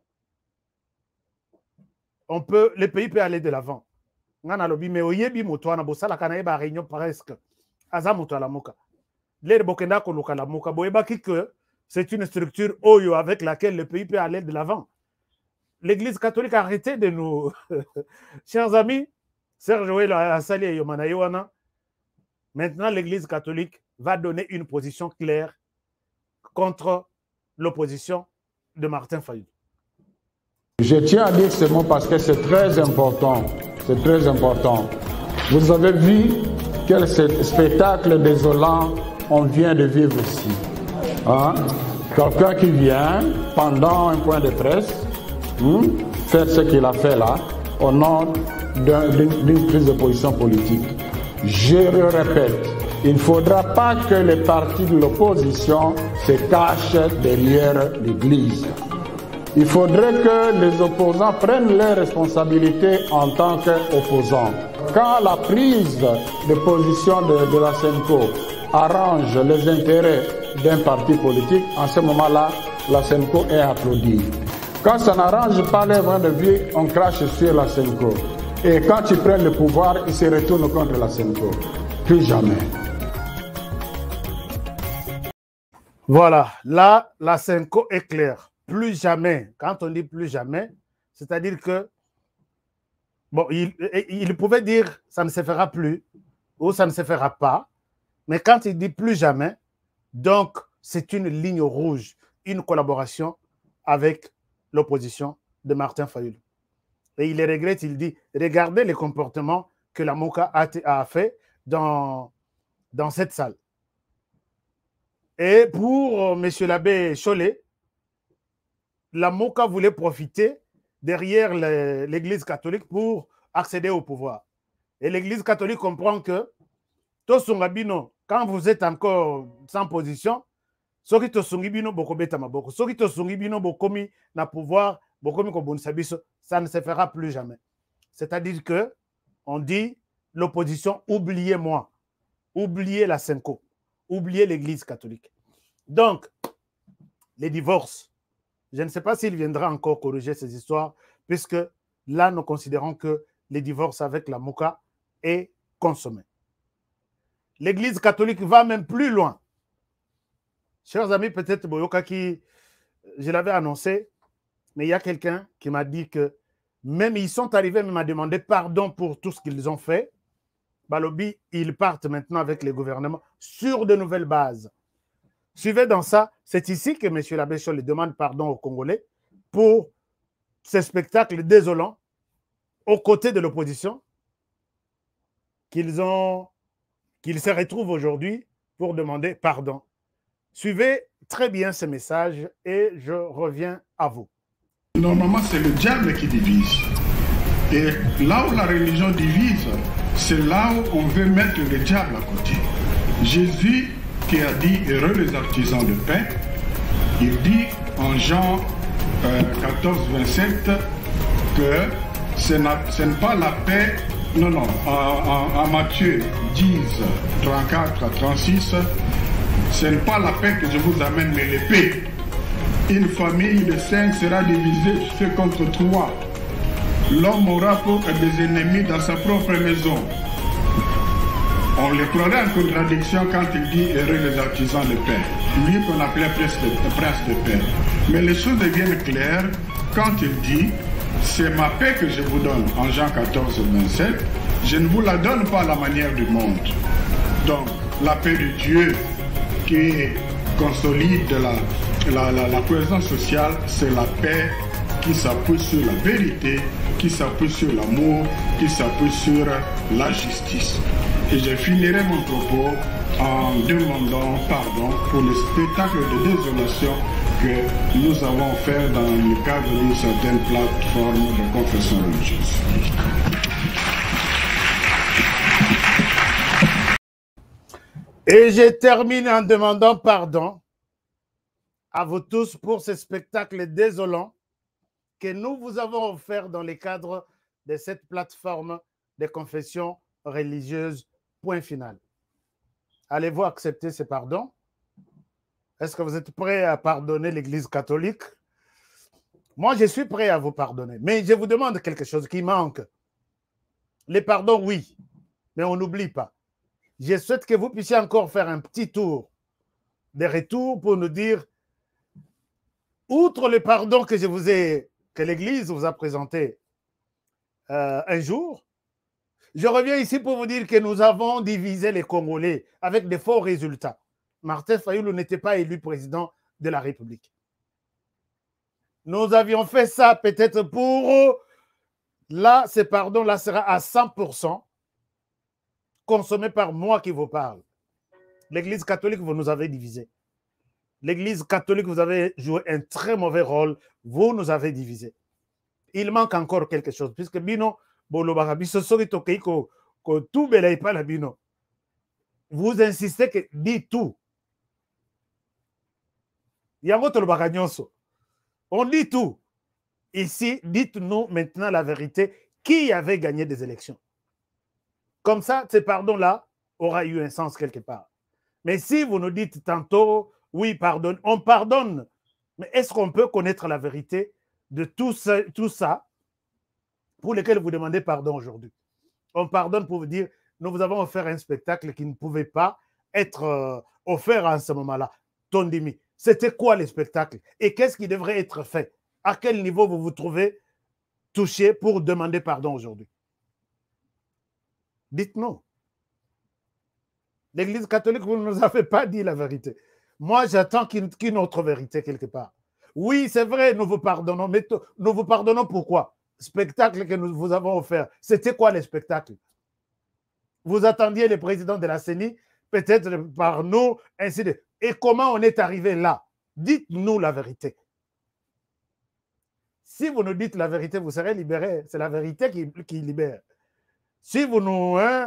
on peut, le pays peut aller de l'avant. Ngana lobi me oyebi moto na bosala kana eba réunion presque. Aza moto la moka. Le bokenda ko luka la moka boyeba ki que c'est une structure oyo avec laquelle le pays peut aller de l'avant. L'Église catholique a arrêté de nous. Chers amis, Serge Ouello a sali yomana yowana. Maintenant l'Église catholique va donner une position claire contre l'opposition de Martin Fayulu. Je tiens à dire ce mot parce que c'est très important. C'est très important. Vous avez vu quel spectacle désolant on vient de vivre ici. Hein? Quelqu'un qui vient pendant un point de presse hein, faire ce qu'il a fait là au nom d'une prise de position politique. Je le répète, il ne faudra pas que les partis de l'opposition se cachent derrière l'Église. Il faudrait que les opposants prennent leurs responsabilités en tant qu'opposants. Quand la prise de position de, de la Senco arrange les intérêts d'un parti politique, en ce moment-là, la Senco est applaudie. Quand ça n'arrange pas les points de vue, on crache sur la Senco. Et quand ils prennent le pouvoir, ils se retournent contre la Senco. Plus jamais. Voilà, là, la Senco est claire. Plus jamais, quand on dit plus jamais, c'est-à-dire que, bon, il, il pouvait dire ça ne se fera plus ou ça ne se fera pas, mais quand il dit plus jamais, donc c'est une ligne rouge, une collaboration avec l'opposition de Martin Fayulu. Et il les regrette, il dit, regardez les comportements que la MOCA a, a fait dans, dans cette salle. Et pour euh, M. l'abbé Cholet, la MOCA voulait profiter derrière l'Église catholique pour accéder au pouvoir. Et l'Église catholique comprend que quand vous êtes encore sans position, ça ne se fera plus jamais. C'est-à-dire que on dit l'opposition, oubliez-moi, oubliez la Senco, oubliez l'Église catholique. Donc, les divorces, je ne sais pas s'il viendra encore corriger ces histoires, puisque là, nous considérons que les divorces avec la MOCA est consommé. L'Église catholique va même plus loin. Chers amis, peut-être Boyoka qui, je l'avais annoncé, mais il y a quelqu'un qui m'a dit que même ils sont arrivés même à demander pardon pour tout ce qu'ils ont fait. Balobi, ils partent maintenant avec les gouvernements sur de nouvelles bases. Suivez dans ça, c'est ici que M. l'abbé Cholet demande pardon aux Congolais pour ce spectacle désolant aux côtés de l'opposition qu'ils ont, qu'ils se retrouvent aujourd'hui pour demander pardon. Suivez très bien ce message et je reviens à vous. Normalement, c'est le diable qui divise. Et là où la religion divise, c'est là où on veut mettre le diable à côté. Jésus qui a dit « Heureux les artisans de paix », il dit en Jean euh, quatorze, vingt-sept que ce n'est pas la paix. Non, non, en, en, en Matthieu dix, trente-quatre à trente-six, ce n'est pas la paix que je vous amène, mais l'épée. Une famille de cinq sera divisée fait contre trois. L'homme aura pour des ennemis dans sa propre maison. On le croirait en contradiction quand il dit heureux les artisans de paix. Lui qu'on appelait prince de, prince de paix. Mais les choses deviennent claires quand il dit c'est ma paix que je vous donne en Jean quatorze, vingt-sept. Je ne vous la donne pas à la manière du monde. Donc la paix de Dieu qui consolide la, la, la, la cohésion sociale, c'est la paix qui s'appuie sur la vérité, qui s'appuie sur l'amour, qui s'appuie sur la justice. Et je finirai mon propos en demandant pardon pour le spectacle de désolation que nous avons fait dans le cadre d'une certaine plateforme de confession religieuse. Et je termine en demandant pardon à vous tous pour ce spectacle désolant que nous vous avons offert dans le cadre de cette plateforme de confession religieuse. Point final. Allez-vous accepter ce pardon? Est-ce que vous êtes prêts à pardonner l'Église catholique? Moi, je suis prêt à vous pardonner. Mais je vous demande quelque chose qui manque. Les pardons, oui. Mais on n'oublie pas. Je souhaite que vous puissiez encore faire un petit tour de retour pour nous dire, outre le pardon que je vous ai, que l'Église vous a présenté euh, un jour, je reviens ici pour vous dire que nous avons divisé les Congolais avec de faux résultats. Martin Fayulu n'était pas élu président de la République. Nous avions fait ça peut-être pour... Là, ce pardon-là sera à cent pour cent consommé par moi qui vous parle. L'Église catholique, vous nous avez divisés. L'Église catholique, vous avez joué un très mauvais rôle. Vous nous avez divisés. Il manque encore quelque chose, puisque Bino... Vous insistez que dit tout. On dit tout. Ici, dites-nous maintenant la vérité. Qui avait gagné des élections? Comme ça, ce pardon-là aura eu un sens quelque part. Mais si vous nous dites tantôt, oui, pardonne, on pardonne. Mais est-ce qu'on peut connaître la vérité de tout ça, tout ça pour lesquels vous demandez pardon aujourd'hui? On pardonne pour vous dire, nous vous avons offert un spectacle qui ne pouvait pas être euh, offert à ce moment-là. Tondimi, c'était quoi le spectacle? Et qu'est-ce qui devrait être fait? À quel niveau vous vous trouvez touché pour demander pardon aujourd'hui? Dites-nous. L'Église catholique, vous ne nous avez pas dit la vérité. Moi, j'attends qu'une qu'une autre vérité quelque part. Oui, c'est vrai, nous vous pardonnons, mais nous vous pardonnons pourquoi? Spectacle que nous vous avons offert. C'était quoi les spectacles? Vous attendiez le président de la C E N I, peut-être par nous, ainsi de... Et comment on est arrivé là? Dites-nous la vérité. Si vous nous dites la vérité, vous serez libérés. C'est la vérité qui, qui libère. Si vous nous... Hein,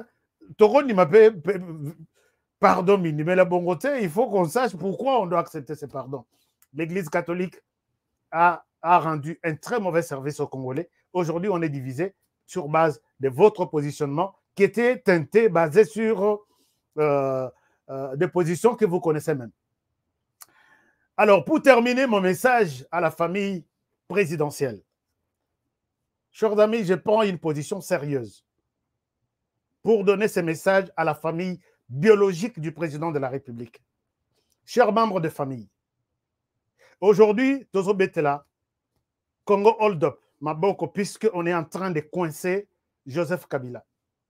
pardon, mais la bon côté, il faut qu'on sache pourquoi on doit accepter ce pardon. L'Église catholique a, a rendu un très mauvais service aux Congolais. Aujourd'hui, on est divisé sur base de votre positionnement qui était teinté, basé sur euh, euh, des positions que vous connaissez même. Alors, pour terminer mon message à la famille présidentielle, chers amis, je prends une position sérieuse pour donner ce message à la famille biologique du président de la République. Chers membres de famille, aujourd'hui, Tozo Betela, Congo hold up, Maboko, puisqu'on est en train de coincer Joseph Kabila.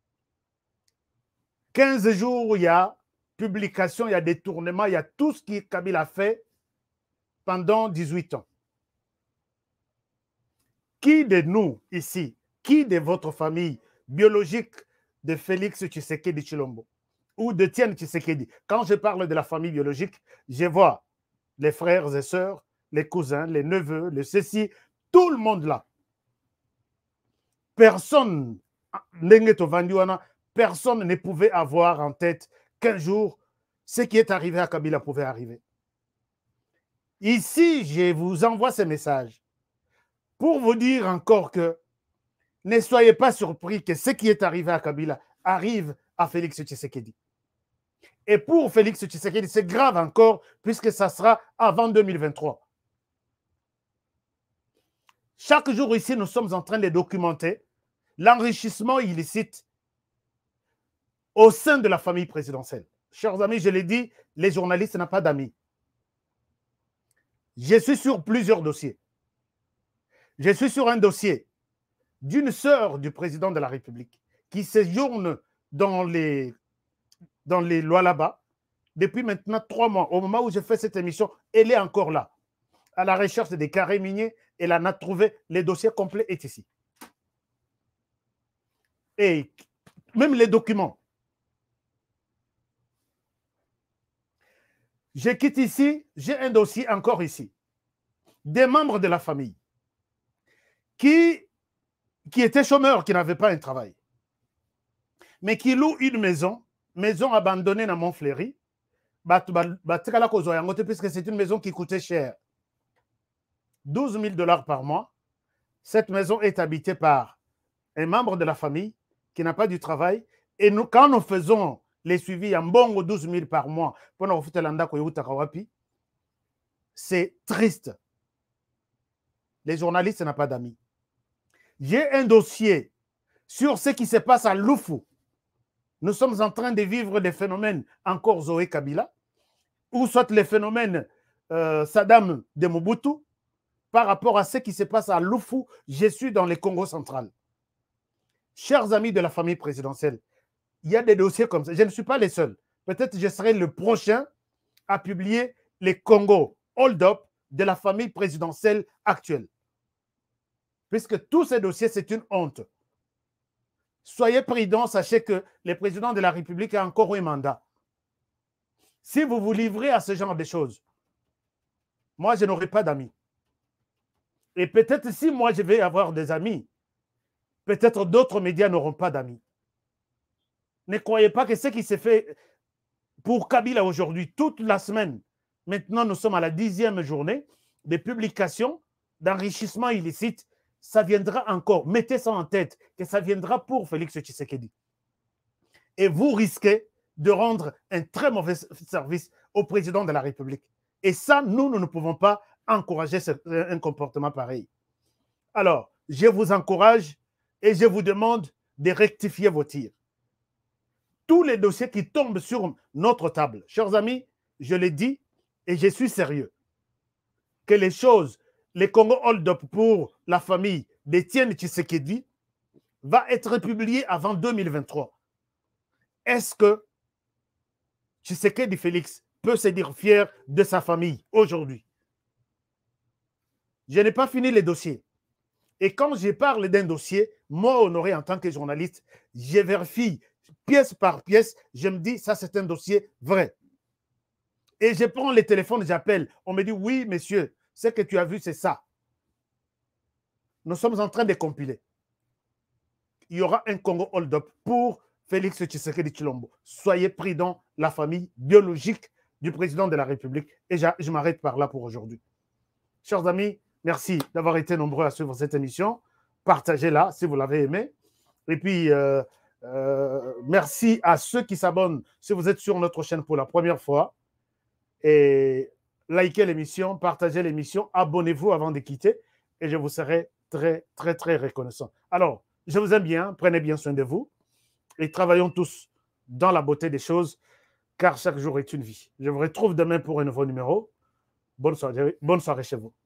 quinze jours, il y a publication, il y a détournement, il y a tout ce que Kabila a fait pendant dix-huit ans. Qui de nous ici, qui de votre famille biologique de Félix Tshisekedi Tshilombo ou de Tienne Tshisekedi, quand je parle de la famille biologique, je vois les frères et sœurs, les cousins, les neveux, les ceci, tout le monde là. Personne, personne ne pouvait avoir en tête qu'un jour, ce qui est arrivé à Kabila pouvait arriver. Ici, je vous envoie ce message pour vous dire encore que ne soyez pas surpris que ce qui est arrivé à Kabila arrive à Félix Tshisekedi. Et pour Félix Tshisekedi, c'est grave encore puisque ça sera avant deux mille vingt-trois. Chaque jour ici, nous sommes en train de documenter l'enrichissement illicite au sein de la famille présidentielle. Chers amis, je l'ai dit, les journalistes n'ont pas d'amis. Je suis sur plusieurs dossiers. Je suis sur un dossier d'une sœur du président de la République qui séjourne dans les, dans les lois là-bas depuis maintenant trois mois. Au moment où je fais cette émission, elle est encore là, à la recherche des carrés miniers. Elle en a trouvé, le dossier complet est ici. Et même les documents. Je quitte ici, j'ai un dossier encore ici. Des membres de la famille qui, qui étaient chômeurs, qui n'avaient pas un travail, mais qui louent une maison, maison abandonnée dans Montfleury, puisque c'est une maison qui coûtait cher. douze mille dollars par mois. Cette maison est habitée par un membre de la famille qui n'a pas du travail. Et nous, quand nous faisons les suivis en bon douze mille par mois, c'est triste. Les journalistes n'ont pas d'amis. J'ai un dossier sur ce qui se passe à Loufou. Nous sommes en train de vivre des phénomènes encore Zoé Kabila, ou soit les phénomènes euh, Saddam de Mobutu. Par rapport à ce qui se passe à Loufou, je suis dans le Congo central. Chers amis de la famille présidentielle, il y a des dossiers comme ça. Je ne suis pas les seuls. Peut-être je serai le prochain à publier les Congo hold-up de la famille présidentielle actuelle. Puisque tous ces dossiers, c'est une honte. Soyez prudents, sachez que le président de la République a encore un mandat. Si vous vous livrez à ce genre de choses, moi, je n'aurai pas d'amis. Et peut-être si moi, je vais avoir des amis, peut-être d'autres médias n'auront pas d'amis. Ne croyez pas que ce qui s'est fait pour Kabila aujourd'hui, toute la semaine, maintenant nous sommes à la dixième journée de publication d'enrichissement illicite, ça viendra encore. Mettez ça en tête, que ça viendra pour Félix Tshisekedi. Et vous risquez de rendre un très mauvais service au président de la République. Et ça, nous, nous ne pouvons pas encourager un comportement pareil. Alors, je vous encourage et je vous demande de rectifier vos tirs. Tous les dossiers qui tombent sur notre table, chers amis, je l'ai dit et je suis sérieux, que les choses, les Congo hold-up pour la famille d'Étienne Tshisekedi va être publié avant deux mille vingt-trois. Est-ce que Tshisekedi Félix peut se dire fier de sa famille aujourd'hui? Je n'ai pas fini les dossiers. Et quand je parle d'un dossier, moi, Honoré, en tant que journaliste, je vérifie pièce par pièce, je me dis, ça c'est un dossier vrai. Et je prends le téléphone, j'appelle. On me dit, oui, monsieur, ce que tu as vu, c'est ça. Nous sommes en train de compiler. Il y aura un Congo hold-up pour Félix Tshisekedi Tshilombo. Soyez prudents, la famille biologique du président de la République. Et je, je m'arrête par là pour aujourd'hui. Chers amis, merci d'avoir été nombreux à suivre cette émission. Partagez-la si vous l'avez aimé. Et puis, euh, euh, merci à ceux qui s'abonnent si vous êtes sur notre chaîne pour la première fois. Et likez l'émission, partagez l'émission, abonnez-vous avant de quitter et je vous serai très, très, très reconnaissant. Alors, je vous aime bien, prenez bien soin de vous et travaillons tous dans la beauté des choses car chaque jour est une vie. Je vous retrouve demain pour un nouveau numéro. Bonne soirée, bonne soirée chez vous.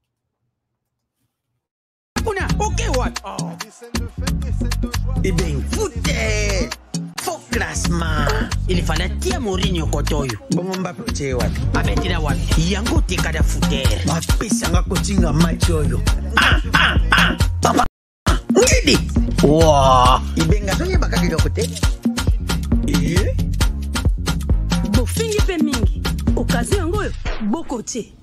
Eh bien, foutez! Faux classement. Il fallait tia Mourinho kotoyo. Bongo Mbappé tche wapi? Abetira wapi? Yango tekada fouter. Bapesanga kotinga match oyo. Ah ah ah. Papa. Ngidi. Wow. Ibenga sonye bakakika kote. Eh? Bofingi pe mingi. Okazi yango bokote.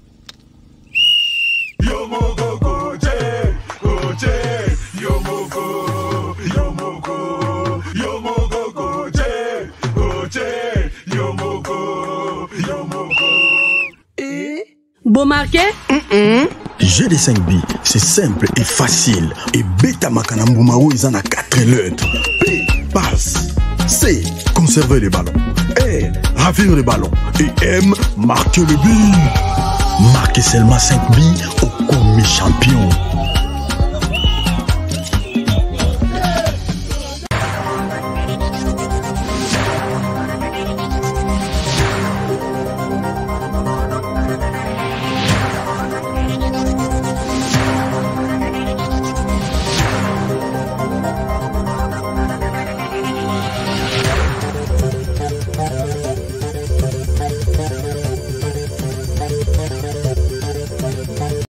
Yo mogo goje, goje, yo mogo, yo mogo, yo mogo goje, goje, yo mogo, yo mogo. Eh? Bo Bon marqué? G D cinq B, c'est simple et facile. Et Beta Makanambumao, ils en ont quatre lettres. P, passe. C, conserver les ballons. R, ravir les ballons. Et M, marquer le but. Marquez seulement cinq billes au commis champion.